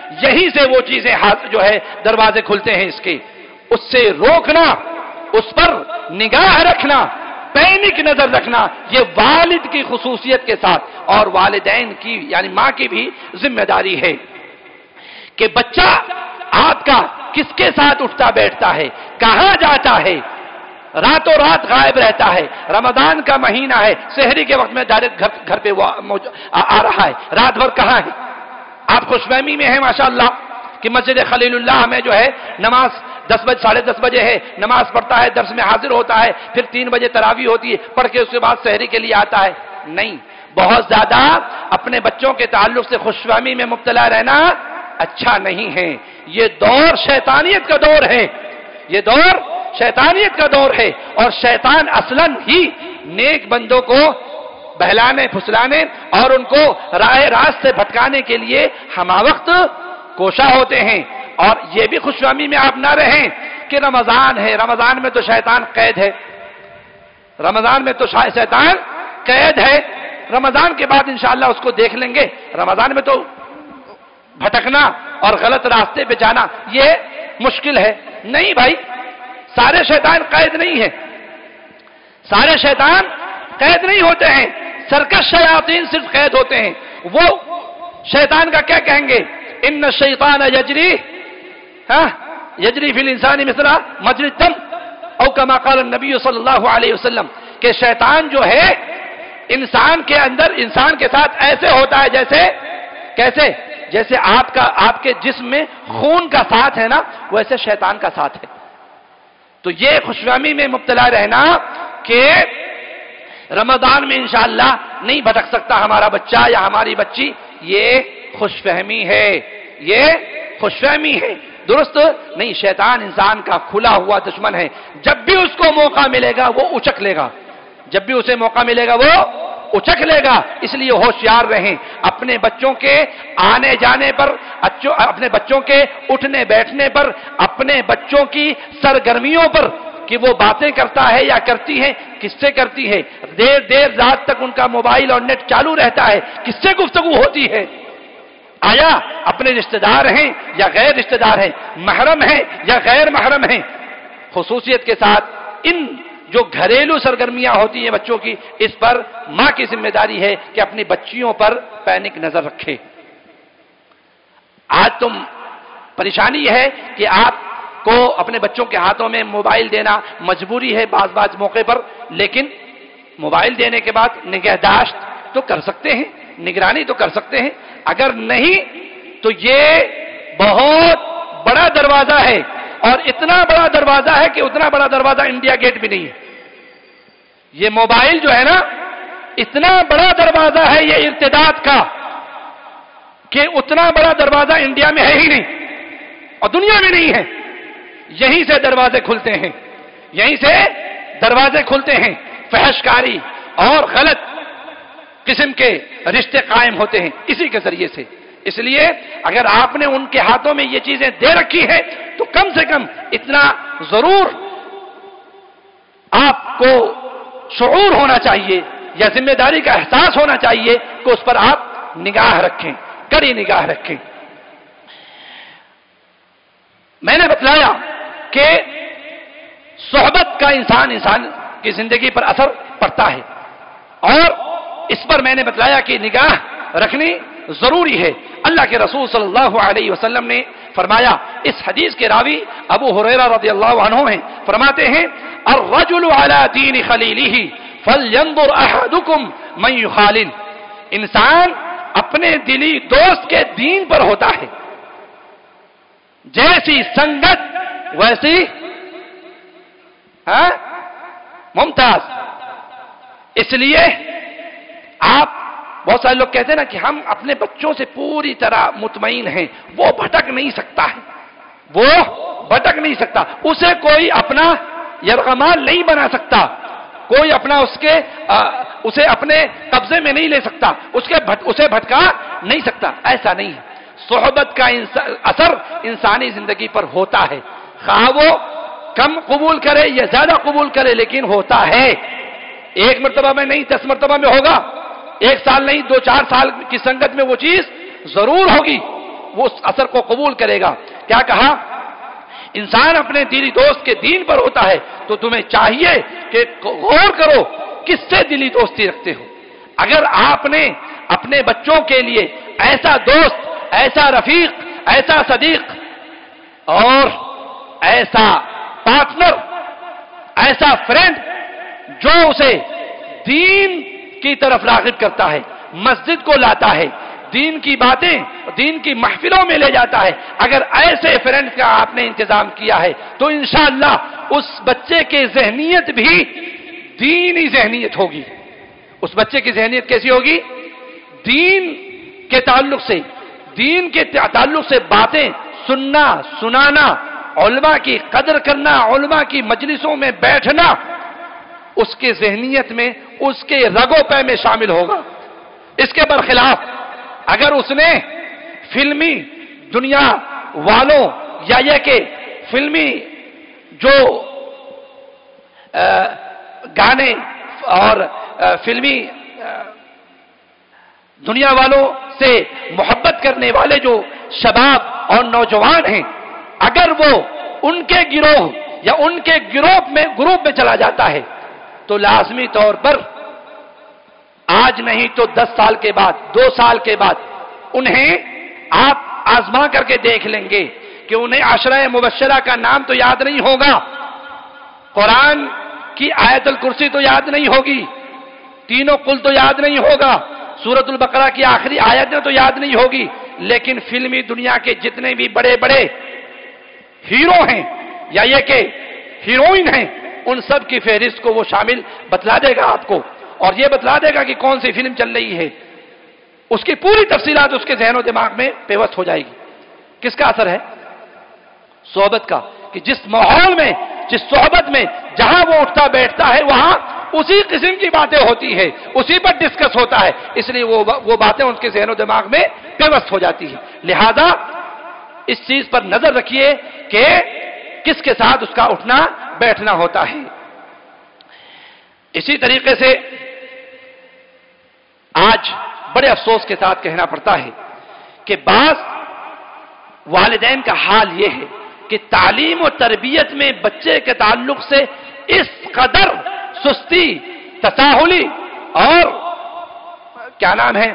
یہیں سے وہ چیزیں ہاتھ جو ہے دروازے کھلتے ہیں اس کے. اس سے روکنا، اس پر نگاہ رکھنا، پینک نظر رکھنا، یہ والد کی خصوصیت کے ساتھ اور والدین کی یعنی ماں کی بھی ذمہ داری ہے کہ بچہ آپ کا کس کے ساتھ اٹھتا بیٹھتا ہے، کہاں جاتا ہے، راتوں رات غائب رہتا ہے. رمضان کا مہینہ ہے، سحری کے وقت میں ڈائریکٹ گھر گھر پہ وہ آ رہا ہے، رات بھر کہاں ہے؟ آپ خوش فہمی میں ہیں ماشاءاللہ کہ مسجد خلیل اللہ میں جو ہے نماز دس بجے ساڑھے دس بجے ہے، نماز پڑھتا ہے، درس میں حاضر ہوتا ہے، پھر تین بجے تراویح ہوتی ہے، پڑھ کے اس کے بعد سحری کے لیے آتا ہے. نہیں، بہت زیادہ اپنے بچوں کے تعلق سے خوش فہمی میں مبتلا رہنا اچھا نہیں ہے. یہ دور شیطانیت کا دور ہے، یہ دور شیطانیت کا دور ہے، اور شیطان اصلاً ہی نیک بندوں کو بہلانے پھسلانے اور ان کو راہ راست سے بھٹکانے کے لیے ہمہ وقت کوشاں ہوتے ہیں. اور یہ بھی خوش فہمی میں آپ نہ رہیں کہ رمضان ہے، رمضان میں تو شیطان قید ہے، رمضان میں تو شیطان قید ہے، رمضان کے بعد انشاءاللہ اس کو دیکھ لیں گے. رمضان میں تو بھٹکنا اور غلط راستے پہ جانا یہ مشکل ہے. نہیں بھائی، سارے شیطان قید نہیں ہیں، سارے شیطان قید نہیں ہوتے ہیں. سرکش شیاطین صرف قید ہوتے ہیں. وہ شیطان کا کیا کہیں گے؟ ان الشیطان یجری ہاں یجری فی الانسان مثل مجری الدم او کما قال النبی صلی اللہ علیہ وسلم، کہ شیطان جو ہے انسان کے اندر انسان کے ساتھ ایسے ہوتا ہے جیسے کیسے جیسے آپ کا آپ کے جسم میں خون کا ساتھ ہے نا، ویسے شیطان کا ساتھ ہے. تو یہ خوش فہمی میں مبتلا رہنا کہ رمضان میں انشاءاللہ نہیں بھٹک سکتا ہمارا بچہ یا ہماری بچی، یہ خوش فہمی ہے، یہ خوش فہمی ہے. درست نہیں. شیطان انسان کا کھلا ہوا دشمن ہے. جب بھی اس کو موقع ملے گا وہ اچک لے گا، جب بھی اسے موقع ملے گا وہ اچک لے گا. اس لیے ہوشیار رہیں اپنے بچوں کے آنے جانے پر، اپنے بچوں کے اٹھنے بیٹھنے پر، اپنے بچوں کی سرگرمیوں پر کہ وہ باتیں کرتا ہے یا کرتی ہے، کس سے کرتی ہے، دیر دیر رات تک ان کا موبائل اور نیٹ چالو رہتا ہے، کس سے گفتگو ہوتی ہے، آیا اپنے رشتہ دار ہیں یا غیر رشتہ دار ہیں، محرم ہیں یا غیر محرم ہیں. خصوصیت کے ساتھ ان جو گھریلو سرگرمیاں ہوتی ہیں بچوں کی، اس پر ماں کی ذمہ داری ہے کہ اپنی بچیوں پر پینک نظر رکھے. آج تم پریشانی ہے کہ آپ کو اپنے بچوں کے ہاتھوں میں موبائل دینا مجبوری ہے بعض بعض موقع پر، لیکن موبائل دینے کے بعد نگہداشت تو کر سکتے ہیں، نگرانی تو کر سکتے ہیں. اگر نہیں تو یہ بہت بڑا دروازہ ہے، اور اتنا بڑا دروازہ ہے کہ اتنا بڑا دروازہ انڈیا گیٹ بھی نہیں ہے. یہ موبائل جو ہے نا اتنا بڑا دروازہ ہے یہ ارتداد کا کہ اتنا بڑا دروازہ انڈیا میں ہے ہی نہیں اور دنیا میں نہیں ہے. یہیں سے دروازے کھلتے ہیں، یہیں سے دروازے کھلتے ہیں، فحش کاری اور غلط قسم کے رشتے قائم ہوتے ہیں اسی کے ذریعے سے. اس لیے اگر آپ نے ان کے ہاتھوں میں یہ چیزیں دے رکھی ہیں تو کم سے کم اتنا ضرور آپ کو شعور ہونا چاہیے یا ذمہ داری کا احساس ہونا چاہیے کہ اس پر آپ نگاہ رکھیں، کڑی نگاہ رکھیں. میں نے بتلایا کہ صحبت کا انسان انسان کی زندگی پر اثر پڑتا ہے، اور اس پر میں نے بتلایا کہ نگاہ رکھنی ضروری ہے. اللہ کے رسول صلی اللہ علیہ وسلم نے فرمایا، اس حدیث کے راوی ابو ہریرہ رضی اللہ عنہ ہیں، فرماتے ہیں الرجل علی دین خلیلہ فلینظر احدکم من یخالل. انسان اپنے دلی دوست کے دین پر ہوتا ہے، جیسی سنگت ویسی ہاں ممتاز. اس لیے آپ بہت سارے لوگ کہتے ہیں نا کہ ہم اپنے بچوں سے پوری طرح مطمئن ہیں، وہ بھٹک نہیں سکتا ہے، وہ بھٹک نہیں سکتا، اسے کوئی اپنا یرغمال نہیں بنا سکتا، کوئی اپنا اس کے آ, اسے اپنے قبضے میں نہیں لے سکتا، اس کے بھٹ, اسے بھٹکا نہیں سکتا. ایسا نہیں ہے. صحبت کا اثر انسانی زندگی پر ہوتا ہے، خواہ وہ کم قبول کرے یا زیادہ قبول کرے، لیکن ہوتا ہے. ایک مرتبہ میں نہیں، دس مرتبہ میں ہوگا، ایک سال نہیں دو چار سال کی سنگت میں وہ چیز ضرور ہوگی. وہ اس اثر کو قبول کرے گا. کیا کہا؟ انسان اپنے دلی دوست کے دین پر ہوتا ہے تو تمہیں چاہیے کہ غور کرو کس سے دلی دوستی رکھتے ہو. اگر آپ نے اپنے بچوں کے لیے ایسا دوست، ایسا رفیق، ایسا صدیق اور ایسا پارٹنر، ایسا فرینڈ جو اسے دین کی طرف راغب کرتا ہے، مسجد کو لاتا ہے، دین کی باتیں، دین کی محفلوں میں لے جاتا ہے، اگر ایسے فرینڈ کا آپ نے انتظام کیا ہے تو انشاءاللہ اس بچے کی ذہنیت بھی دینی ذہنیت ہوگی. اس بچے کی ذہنیت کیسی ہوگی؟ دین کے تعلق سے، دین کے تعلق سے باتیں سننا، سنانا، علماء کی قدر کرنا، علماء کی مجلسوں میں بیٹھنا اس کے ذہنیت میں، اس کے رگو پے میں شامل ہوگا. اس کے برخلاف اگر اس نے فلمی دنیا والوں یا یہ کہ فلمی جو گانے اور فلمی دنیا والوں سے محبت کرنے والے جو شباب اور نوجوان ہیں، اگر وہ ان کے گروہ یا ان کے گروپ میں گروپ میں چلا جاتا ہے تو لازمی طور پر آج نہیں تو دس سال کے بعد، دو سال کے بعد انہیں آپ آزما کر کے دیکھ لیں گے کہ انہیں عشرہ مبشرہ کا نام تو یاد نہیں ہوگا، قرآن کی آیت الکرسی تو یاد نہیں ہوگی، تینوں قل تو یاد نہیں ہوگا، سورۃ البقرہ کی آخری آیتیں تو یاد نہیں ہوگی، لیکن فلمی دنیا کے جتنے بھی بڑے بڑے ہیرو ہیں یا یہ کہ ہیروئن ہیں ان سب کی فہرست کو وہ شامل بتلا دے گا آپ کو، اور یہ بتلا دے گا کہ کون سی فلم چل رہی ہے. اس کی پوری تفصیلات اس کے ذہن و دماغ میں پیوست ہو جائے گی. کس کا اثر ہے؟ صحبت کا. کہ جس ماحول میں، جس صحبت میں جہاں وہ اٹھتا بیٹھتا ہے وہاں اسی قسم کی باتیں ہوتی ہے، اسی پر ڈسکس ہوتا ہے، اس لیے وہ وہ باتیں ان کے ذہن و دماغ میں پیوست ہو جاتی ہیں. لہذا اس چیز پر نظر رکھیے کہ کس کے ساتھ اس کا اٹھنا بیٹھنا ہوتا ہے. اسی طریقے سے آج بڑے افسوس کے ساتھ کہنا پڑتا ہے کہ بعض والدین کا حال یہ ہے کہ تعلیم و تربیت میں بچے کے تعلق سے اس قدر سستی، تساہلی اور کیا نام ہے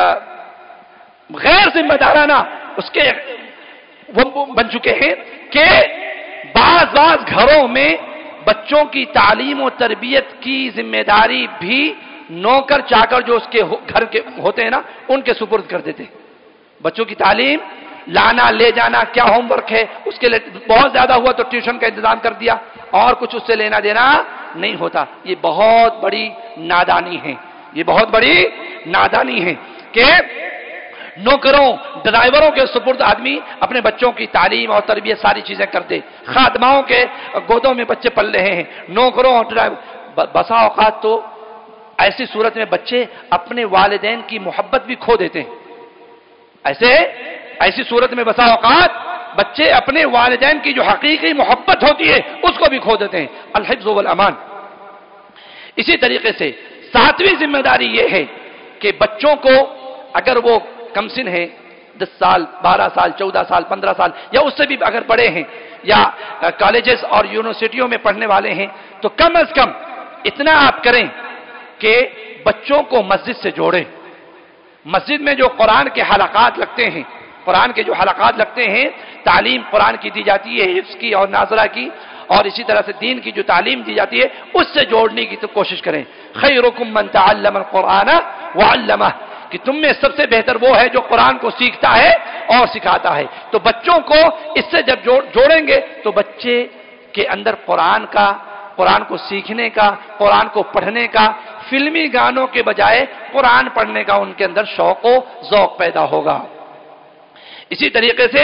غیر ذمہ دارانہ اس کے وہ بن چکے ہیں کہ بعض بعض گھروں میں بچوں کی تعلیم و تربیت کی ذمہ داری بھی نوکر چاکر جو اس کے گھر کے ہوتے ہیں نا ان کے سپرد کر دیتے. بچوں کی تعلیم لانا لے جانا، کیا ہوم ورک ہے اس کے لیے بہت زیادہ ہوا تو ٹیوشن کا انتظام کر دیا، اور کچھ اس سے لینا دینا نہیں ہوتا. یہ بہت بڑی نادانی ہے، یہ بہت بڑی نادانی ہے کہ نوکروں، ڈرائیوروں کے سپرد آدمی اپنے بچوں کی تعلیم اور تربیت ساری چیزیں کر دے. خادماؤں کے گودوں میں بچے پل رہے ہیں، نوکروں اور ڈرائیور. بسا اوقات تو ایسی صورت میں بچے اپنے والدین کی محبت بھی کھو دیتے ہیں. ایسے ایسی صورت میں بسا اوقات بچے اپنے والدین کی جو حقیقی محبت ہوتی ہے اس کو بھی کھو دیتے ہیں. الحفظ والامان. اسی طریقے سے ساتویں ذمہ داری یہ ہے کہ بچوں کو اگر وہ کم سن ہیں، دس سال، بارہ سال، چودہ سال، پندرہ سال یا اس سے بھی اگر بڑے ہیں یا کالجز اور یونیورسٹیوں میں پڑھنے والے ہیں تو کم از کم اتنا آپ کریں کہ بچوں کو مسجد سے جوڑیں. مسجد میں جو قرآن کے حلقات لگتے ہیں، قرآن کے جو حلقات لگتے ہیں، تعلیم قرآن کی دی جاتی ہے، حفظ کی اور ناظرہ کی، اور اسی طرح سے دین کی جو تعلیم دی جاتی ہے اس سے جوڑنے کی تو کوشش کریں. خیرکم من تعلم القرآن وعلمہ، کہ تم میں سب سے بہتر وہ ہے جو قرآن کو سیکھتا ہے اور سکھاتا ہے. تو بچوں کو اس سے جب جوڑیں گے تو بچے کے اندر قرآن کا، قرآن کو سیکھنے کا، قرآن کو پڑھنے کا، فلمی گانوں کے بجائے قرآن پڑھنے کا ان کے اندر شوق و ذوق پیدا ہوگا. اسی طریقے سے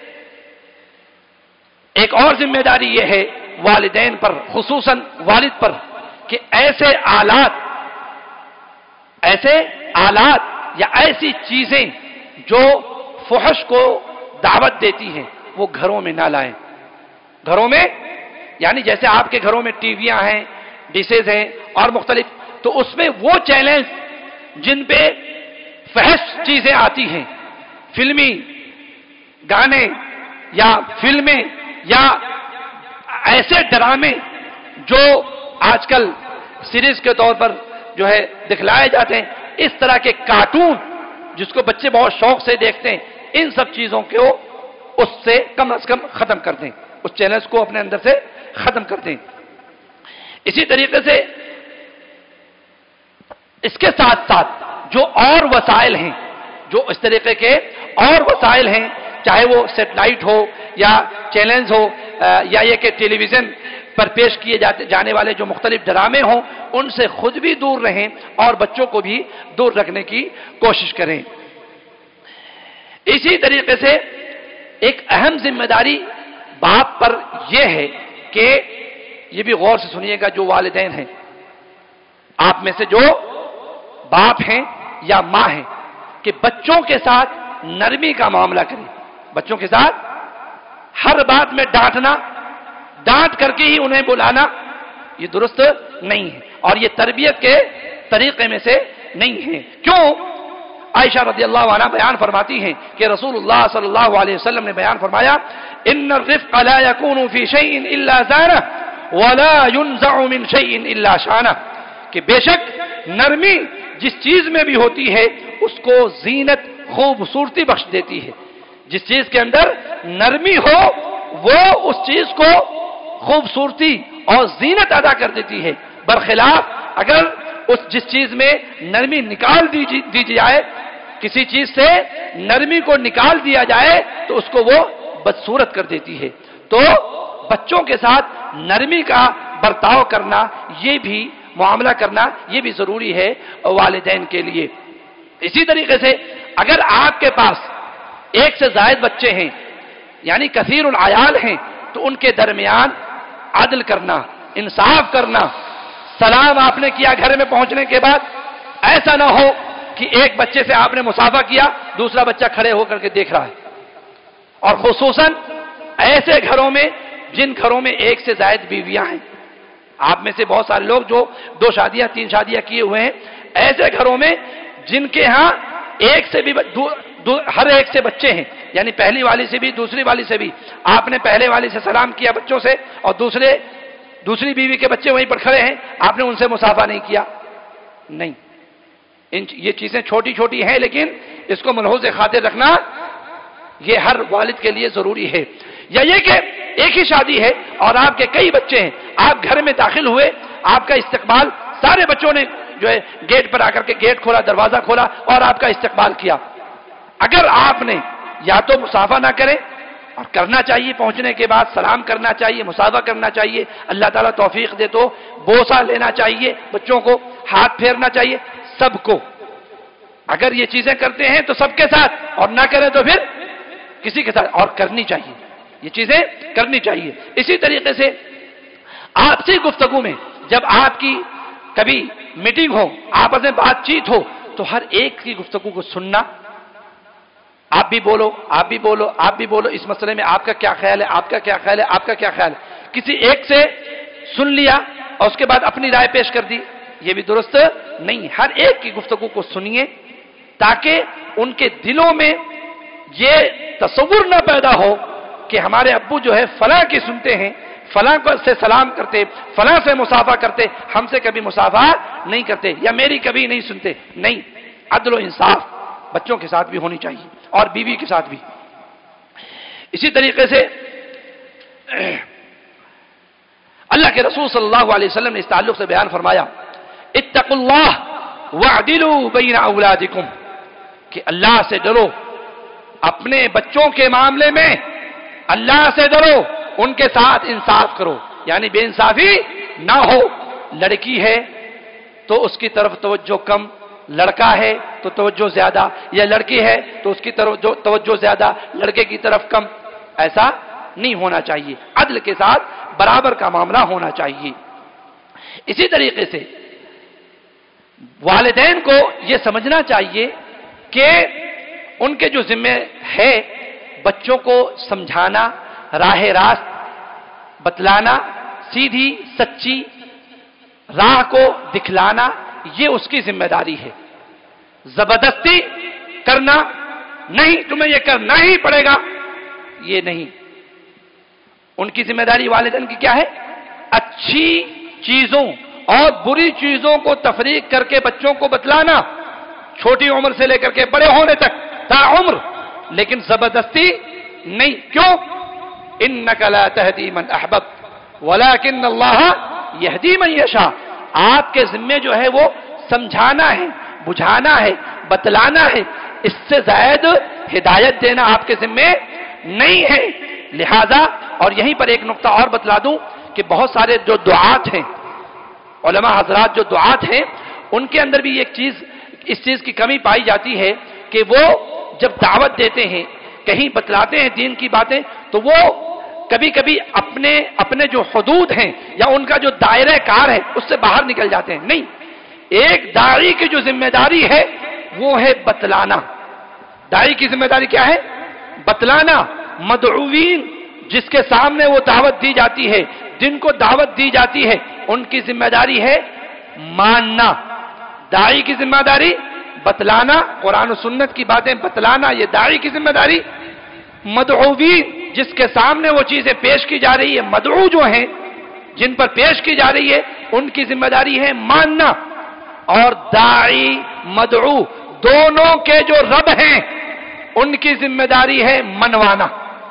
ایک اور ذمہ داری یہ ہے والدین پر، خصوصاً والد پر، کہ ایسے آلات ایسے آلات یا ایسی چیزیں جو فحش کو دعوت دیتی ہیں وہ گھروں میں نہ لائیں. گھروں میں یعنی جیسے آپ کے گھروں میں ٹی ویاں ہیں، ڈشز ہیں اور مختلف، تو اس میں وہ چینلز جن پہ فحش چیزیں آتی ہیں، فلمی گانے یا فلمیں یا ایسے ڈرامے جو آج کل سیریز کے طور پر جو ہے دکھلائے جاتے ہیں، اس طرح کے کارٹون جس کو بچے بہت شوق سے دیکھتے ہیں، ان سب چیزوں کو اس سے کم از کم ختم کر دیں، اس چینلز کو اپنے اندر سے ختم کر دیں۔ اسی طریقے سے اس کے ساتھ ساتھ جو اور وسائل ہیں، جو اس طریقے کے اور وسائل ہیں، چاہے وہ سیٹلائٹ ہو یا چینلز ہو یا یہ کہ ٹیلی ویژن پر پیش کیے جاتے جانے والے جو مختلف ڈرامے ہوں، ان سے خود بھی دور رہیں اور بچوں کو بھی دور رکھنے کی کوشش کریں۔ اسی طریقے سے ایک اہم ذمہ داری باپ پر یہ ہے کہ یہ بھی غور سے سنیے گا جو والدین ہیں، آپ میں سے جو باپ ہیں یا ماں ہیں، کہ بچوں کے ساتھ نرمی کا معاملہ کریں۔ بچوں کے ساتھ ہر بات میں ڈانٹنا، ڈانٹ کر کے ہی انہیں بلانا، یہ درست نہیں ہے اور یہ تربیت کے طریقے میں سے نہیں ہے۔ کیوں؟ عائشہ رضی اللہ عنہ بیان فرماتی ہیں کہ رسول اللہ صلی اللہ علیہ وسلم نے بیان فرمایا، ان الرفق لا يكون في شيء الا زانه ولا ينزع من شيء الا شانه، کہ بے شک نرمی جس چیز میں بھی ہوتی ہے اس کو زینت، خوبصورتی بخش دیتی ہے۔ جس چیز کے اندر نرمی ہو وہ اس چیز کو خوبصورتی اور زینت ادا کر دیتی ہے، برخلاف اگر اس جس چیز میں نرمی نکال دی جائے، کسی چیز سے نرمی کو نکال دیا جائے تو اس کو وہ بدصورت کر دیتی ہے۔ تو بچوں کے ساتھ نرمی کا برتاؤ کرنا، یہ بھی معاملہ کرنا یہ بھی ضروری ہے والدین کے لیے۔ اسی طریقے سے اگر آپ کے پاس ایک سے زائد بچے ہیں یعنی کثیر العیال ہیں تو ان کے درمیان عدل کرنا، انصاف کرنا، سلام آپ نے کیا گھر میں پہنچنے کے بعد، ایسا نہ ہو کہ ایک بچے سے آپ نے مصافحہ کیا دوسرا بچہ کھڑے ہو کر کے دیکھ رہا ہے، اور خصوصاً ایسے گھروں میں جن گھروں میں ایک سے زائد بیویاں ہیں۔ آپ میں سے بہت سارے لوگ جو دو شادیاں تین شادیاں کیے ہوئے ہیں، ایسے گھروں میں جن کے ہاں ایک سے بھی دو دو ہر ایک سے بچے ہیں، یعنی پہلی والی سے بھی دوسری والی سے بھی آپ نے پہلے والی سے سلام کیا بچوں سے، اور دوسرے دوسری بیوی کے بچے وہیں پر کھڑے ہیں، آپ نے ان سے مصافحہ نہیں کیا، نہیں۔ ان یہ چیزیں چھوٹی چھوٹی ہیں لیکن اس کو ملحوظ خاطر رکھنا یہ ہر والد کے لیے ضروری ہے۔ یا یہ کہ ایک ہی شادی ہے اور آپ کے کئی بچے ہیں، آپ گھر میں داخل ہوئے، آپ کا استقبال سارے بچوں نے جو ہے گیٹ پر آ کر کے گیٹ کھولا، دروازہ کھولا اور آپ کا استقبال کیا۔ اگر آپ نے یا تو مصافحہ نہ کریں، اور کرنا چاہیے پہنچنے کے بعد سلام کرنا چاہیے، مصافحہ کرنا چاہیے، اللہ تعالیٰ توفیق دے تو بوسہ لینا چاہیے بچوں کو، ہاتھ پھیرنا چاہیے سب کو۔ اگر یہ چیزیں کرتے ہیں تو سب کے ساتھ، اور نہ کریں تو پھر کسی کے ساتھ، اور کرنی چاہیے، یہ چیزیں کرنی چاہیے۔ اسی طریقے سے آپسی گفتگو میں جب آپ کی کبھی میٹنگ ہو، آپس میں بات چیت ہو، تو ہر ایک کی گفتگو کو سننا، آپ بھی بولو آپ بھی بولو آپ بھی بولو اس مسئلے میں آپ کا کیا خیال ہے، آپ کا کیا خیال ہے، آپ کا کیا خیال ہے۔ کسی ایک سے سن لیا اور اس کے بعد اپنی رائے پیش کر دی، یہ بھی درست نہیں۔ ہر ایک کی گفتگو کو سنیے تاکہ ان کے دلوں میں یہ تصور نہ پیدا ہو کہ ہمارے ابو جو ہے فلاں کی سنتے ہیں، فلاں کو سے سلام کرتے، فلاں سے مصافحہ کرتے، ہم سے کبھی مصافحہ نہیں کرتے، یا میری کبھی نہیں سنتے۔ نہیں، عدل و انصاف بچوں کے ساتھ بھی ہونی چاہیے اور بیوی کے ساتھ بھی۔ اسی طریقے سے اللہ کے رسول صلی اللہ علیہ وسلم نے اس تعلق سے بیان فرمایا، اتقوا اللہ واعدلوا بین اولادکم، کہ اللہ سے ڈرو، اپنے بچوں کے معاملے میں اللہ سے ڈرو، ان کے ساتھ انصاف کرو، یعنی بے انصافی نہ ہو۔ لڑکی ہے تو اس کی طرف توجہ کم، لڑکا ہے تو توجہ زیادہ، یا لڑکی ہے تو اس کی طرف توجہ زیادہ، لڑکے کی طرف کم، ایسا نہیں ہونا چاہیے۔ عدل کے ساتھ برابر کا معاملہ ہونا چاہیے۔ اسی طریقے سے والدین کو یہ سمجھنا چاہیے کہ ان کے جو ذمہ ہے بچوں کو سمجھانا، راہ راست بتلانا، سیدھی سچی راہ کو دکھلانا، یہ اس کی ذمہ داری ہے۔ زبردستی کرنا، نہیں تمہیں یہ کرنا ہی پڑے گا، یہ نہیں. ان کی ذمہ داری والدین کی کیا ہے؟ اچھی چیزوں اور بری چیزوں کو تفریق کر کے بچوں کو بتلانا، چھوٹی عمر سے لے کر کے بڑے ہونے تک تا عمر، لیکن زبردستی نہیں. کیوں؟ انک لا تہدی من احببت ولکن اللہ یہدی من یشاء. آپ کے ذمے جو ہے وہ سمجھانا ہے، بجھانا ہے، بتلانا ہے. اس سے زائد ہدایت دینا آپ کے ذمے نہیں ہے. لہذا اور یہیں پر ایک نقطہ اور بتلا دوں کہ بہت سارے جو دعات ہیں، علماء حضرات جو دعات ہیں، ان کے اندر بھی ایک چیز اس چیز کی کمی پائی جاتی ہے کہ وہ جب دعوت دیتے ہیں، کہیں بتلاتے ہیں دین کی باتیں، تو وہ کبھی کبھی اپنے اپنے جو حدود ہیں یا ان کا جو دائرہ کار ہے اس سے باہر نکل جاتے ہیں. نہیں، ایک داعی کی جو ذمہ داری ہے وہ ہے بتلانا. داعی کی ذمہ داری کیا ہے؟ بتلانا. مدعوین جس کے سامنے وہ دعوت دی جاتی ہے، جن کو دعوت دی جاتی ہے، ان کی ذمہ داری ہے ماننا. داعی کی ذمہ داری بتلانا، قرآن و سنت کی باتیں بتلانا، یہ داعی کی ذمہ داری. مدعوین جس کے سامنے وہ چیزیں پیش کی جا رہی ہے، مدعو جو ہیں جن پر پیش کی جا رہی ہے، ان کی ذمہ داری ہے ماننا. اور داعی مدعو دونوں کے جو رب ہیں ان کی ذمہ داری ہے منوانا.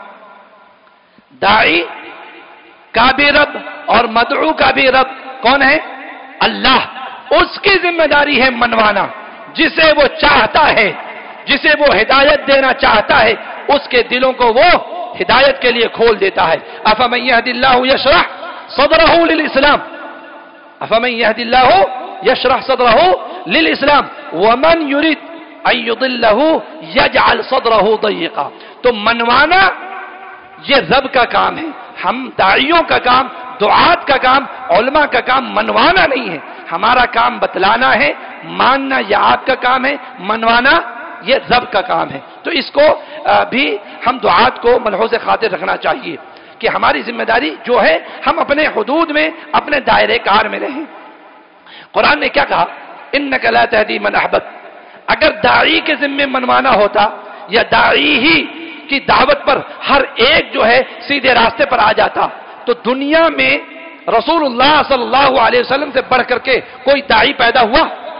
داعی کا بھی رب اور مدعو کا بھی رب کون ہے؟ اللہ. اس کی ذمہ داری ہے منوانا. جسے وہ چاہتا ہے، جسے وہ ہدایت دینا چاہتا ہے، اس کے دلوں کو وہ ہدایت کے لیے کھول دیتا ہے. افمن یہد اللہ یشرح صدرہ للاسلام افمن یہد اللہ یشرح صدرہ للاسلام ومن یرید ان یضلہ یجعل صدرہ ضیقا. تو منوانا یہ رب کا کام ہے. ہم داعیوں کا کام، دعات کا کام، علماء کا کام منوانا نہیں ہے. ہمارا کام بتلانا ہے. ماننا یہ آپ کا کام ہے، منوانا یہ رب کا کام ہے. تو اس کو بھی ہم دعات کو ملحوظ خاطر رکھنا چاہیے کہ ہماری ذمہ داری جو ہے ہم اپنے حدود میں، اپنے دائرے کار میں رہیں. قرآن نے کیا کہا؟ انک لا تہدی من احببت. اگر داعی کے ذمے منوانا ہوتا یا داعی ہی کی دعوت پر ہر ایک جو ہے سیدھے راستے پر آ جاتا تو دنیا میں رسول اللہ صلی اللہ علیہ وسلم سے بڑھ کر کے کوئی داعی پیدا ہوا؟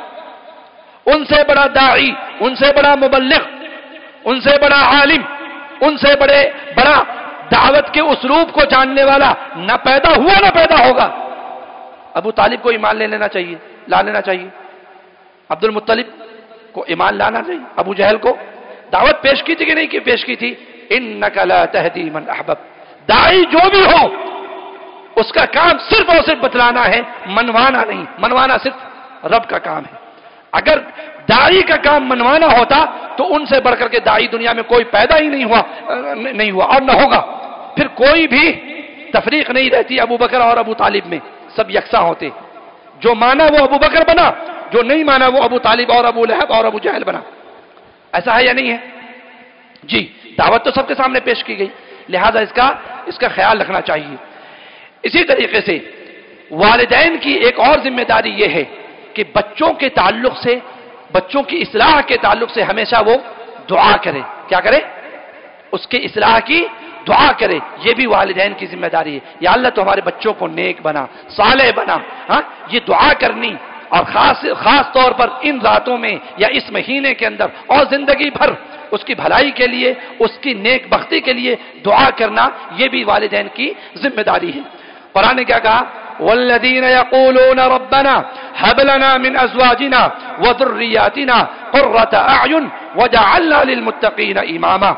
ان سے بڑا داعی، ان سے بڑا مبلغ، ان سے بڑا عالم، ان سے بڑے بڑا دعوت کے اسلوب کو جاننے والا نہ پیدا ہوا نہ پیدا ہوگا. ابو طالب کو ایمان لے لینا چاہیے، لا لینا چاہیے. عبد المطلب کو ایمان لانا چاہیے. ابو جہل کو دعوت پیش کی تھی کہ نہیں کہ پیش کی تھی؟ انک لا تہدی من احببت. داعی جو بھی ہو اس کا کام صرف اور صرف بتلانا ہے، منوانا نہیں. منوانا صرف رب کا کام ہے. اگر داعی کا کام منوانا ہوتا تو ان سے بڑھ کر کے داعی دنیا میں کوئی پیدا ہی نہیں ہوا نہیں ہوا اور نہ ہوگا. پھر کوئی بھی تفریق نہیں رہتی ابو بکر اور ابو طالب میں، سب یکساں ہوتے. جو مانا وہ ابو بکر بنا، جو نہیں مانا وہ ابو طالب اور ابو لہب اور ابو جہل بنا. ایسا ہے یا نہیں ہے؟ جی، دعوت تو سب کے سامنے پیش کی گئی، لہذا اس کا اس کا خیال رکھنا چاہیے. اسی طریقے سے والدین کی ایک اور ذمہ داری یہ ہے کہ بچوں کے تعلق سے، بچوں کی اصلاح کے تعلق سے ہمیشہ وہ دعا کرے. کیا کرے؟ اس کی اصلاح کی دعا کرے. یہ بھی والدین کی ذمہ داری ہے. یا اللہ تو ہمارے بچوں کو نیک بنا، صالح بنا. ہاں، یہ دعا کرنی اور خاص خاص طور پر ان راتوں میں یا اس مہینے کے اندر اور زندگی بھر اس کی بھلائی کے لیے، اس کی نیک بختی کے لیے دعا کرنا، یہ بھی والدین کی ذمہ داری ہے. قرآن نے کیا کہا؟ والذین یقولون ربنا هب لنا من ازواجنا وذریاتنا قرۃ اعین وجعلنا للمتقین اماما.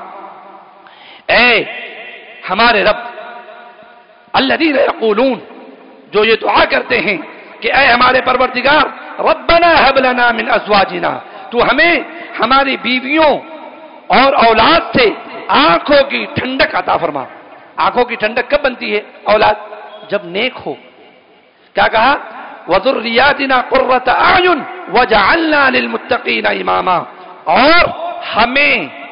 اے ہمارے رب، الذین یقولون، جو یہ دعا کرتے ہیں کہ اے ہمارے پروردگار، ربنا هب لنا من ازواجنا، تو ہمیں ہماری بیویوں اور اولاد سے آنکھوں کی ٹھنڈک عطا فرما. آنکھوں کی ٹھنڈک کب بنتی ہے؟ اولاد جب نیک ہو. کیا کہا؟ وذریاتنا قرۃ اعین وجعلنا للمتقین اماما. اور ہمیں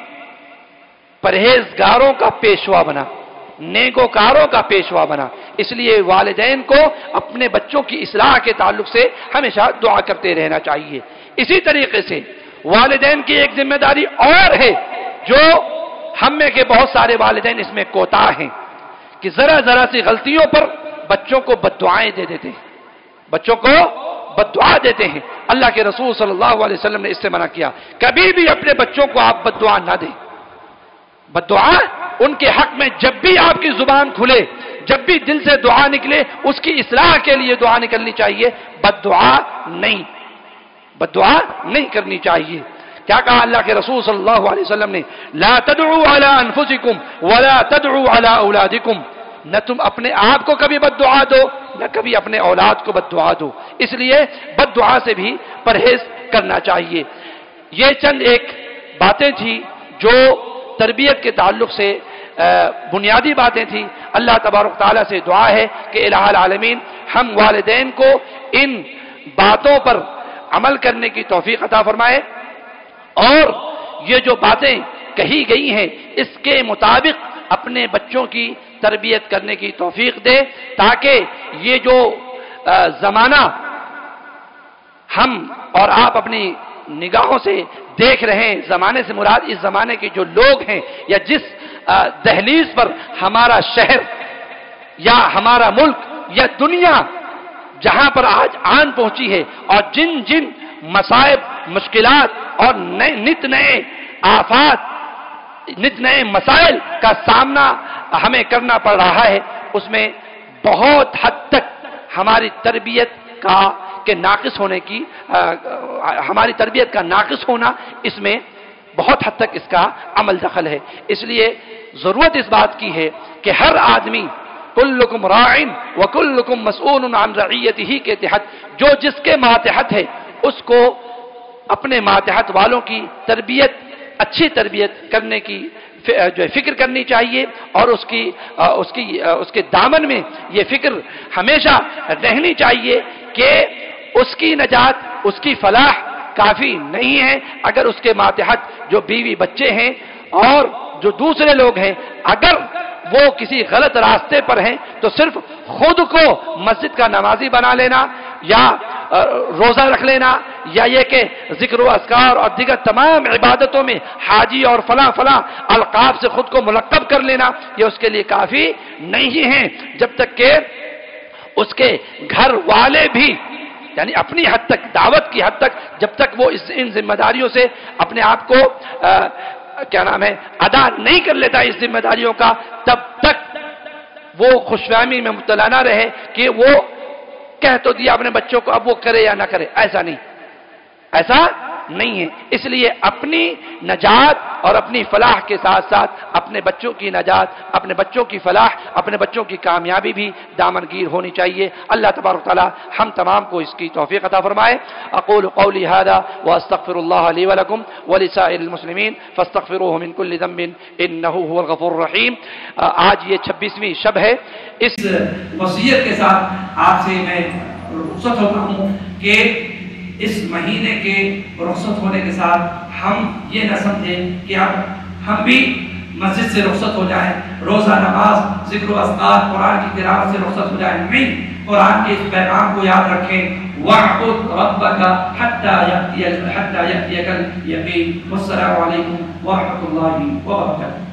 پرہیزگاروں کا پیشوا بنا، نیکوکاروں کا پیشوا بنا. اس لیے والدین کو اپنے بچوں کی اصلاح کے تعلق سے ہمیشہ دعا کرتے رہنا چاہیے. اسی طریقے سے والدین کی ایک ذمہ داری اور ہے جو ہم میں کے بہت سارے والدین اس میں کوتاہ ہیں کہ ذرا ذرا سی غلطیوں پر بچوں کو بددعائیں دے دیتے ہیں، بچوں کو بددعا دیتے ہیں۔ اللہ کے رسول صلی اللہ علیہ وسلم نے اس سے منع کیا، کبھی بھی اپنے بچوں کو آپ بددعا نہ دیں۔ بددعا ان کے حق میں جب بھی آپ کی زبان کھلے، جب بھی دل سے دعا نکلے، اس کی اصلاح کے لیے دعا نکلنی چاہیے، بددعا نہیں، بددعا نہیں کرنی چاہیے۔ کیا کہا اللہ کے رسول صلی اللہ علیہ وسلم نے؟ لا تدعوا علی انفسکم ولا تدعوا علی اولادکم، نہ تم اپنے آپ کو کبھی بددعا دو، نہ کبھی اپنے اولاد کو بددعا دو۔ اس لیے بددعا سے بھی پرہیز کرنا چاہیے۔ یہ چند ایک باتیں تھیں جو تربیت کے تعلق سے بنیادی باتیں تھیں۔ اللہ تبارک تعالیٰ سے دعا ہے کہ الہ العالمین ہم والدین کو ان باتوں پر عمل کرنے کی توفیق عطا فرمائے، اور یہ جو باتیں کہی گئی ہیں اس کے مطابق اپنے بچوں کی تربیت کرنے کی توفیق دے، تاکہ یہ جو زمانہ ہم اور آپ اپنی نگاہوں سے دیکھ رہے ہیں، زمانے سے مراد اس زمانے کے جو لوگ ہیں، یا جس دہلیز پر ہمارا شہر یا ہمارا ملک یا دنیا جہاں پر آج آن پہنچی ہے، اور جن جن مصائب، مشکلات اور نئے نت نئے آفات، نت نئے مسائل کا سامنا ہمیں کرنا پڑ رہا ہے، اس میں بہت حد تک ہماری تربیت کا کے ناقص ہونے کی ہماری تربیت کا ناقص ہونا، اس میں بہت حد تک اس کا عمل دخل ہے۔ اس لیے ضرورت اس بات کی ہے کہ ہر آدمی کلکم راعٍ وکلکم مسئول عن رعیتہ کے تحت جو جس کے ماتحت ہے اس کو اپنے ماتحت والوں کی تربیت، اچھی تربیت کرنے کی جو فکر کرنی چاہیے، اور اس کی اس کی اس کے دامن میں یہ فکر ہمیشہ رہنی چاہیے کہ اس کی نجات، اس کی فلاح کافی نہیں ہے اگر اس کے ماتحت جو بیوی بچے ہیں اور جو دوسرے لوگ ہیں اگر وہ کسی غلط راستے پر ہیں، تو صرف خود کو مسجد کا نمازی بنا لینا یا روزہ رکھ لینا، یا یہ کہ ذکر و اذکار اور دیگر تمام عبادتوں میں حاجی اور فلاں فلاں القاب سے خود کو ملقب کر لینا، یہ اس کے لیے کافی نہیں ہے، جب تک کہ اس کے گھر والے بھی یعنی اپنی حد تک، دعوت کی حد تک، جب تک وہ اس ان ذمہ داریوں سے اپنے آپ کو کیا نام ہے ادا نہیں کر لیتا اس ذمہ داریوں کا، تب تک وہ خوش فہمی میں مبتلا نہ رہے کہ وہ کہہ تو دیا اپنے بچوں کو، اب وہ کرے یا نہ کرے۔ ایسا نہیں، ایسا نہیں ہے۔ اس لیے اپنی نجات اور اپنی فلاح کے ساتھ ساتھ اپنے بچوں کی نجات، اپنے بچوں کی فلاح، اپنے بچوں کی کامیابی بھی دامنگیر ہونی چاہیے۔ اللہ تبارک تعالی ہم تمام کو اس کی توفیق عطا فرمائے۔ اقول قولی هذا واستغفر الله لي ولكم ولسائر المسلمين فاستغفروه من كل ذنب انه هو الغفور الرحيم۔ آج یہ چھبیسویں شب ہے۔ اس وصیت کے ساتھ آپ سے میں رخصت ہوتا ہوں کہ اس مہینے کے رخصت ہونے کے ساتھ ہم یہ نہ سمجھیں کہ اب ہم بھی مسجد سے رخصت ہو جائیں، روزہ نماز، ذکر و اذکار، قرآن کی تلاوت سے رخصت ہو جائیں۔ نہیں، قرآن کے اس پیغام کو یاد رکھیں، وَاعْبُدْ رَبَّكَ حَتَّى يَأْتِيَكَ الْيَقِينُ۔ والسلام علیکم ورحمۃ اللہ وبرکاتہ۔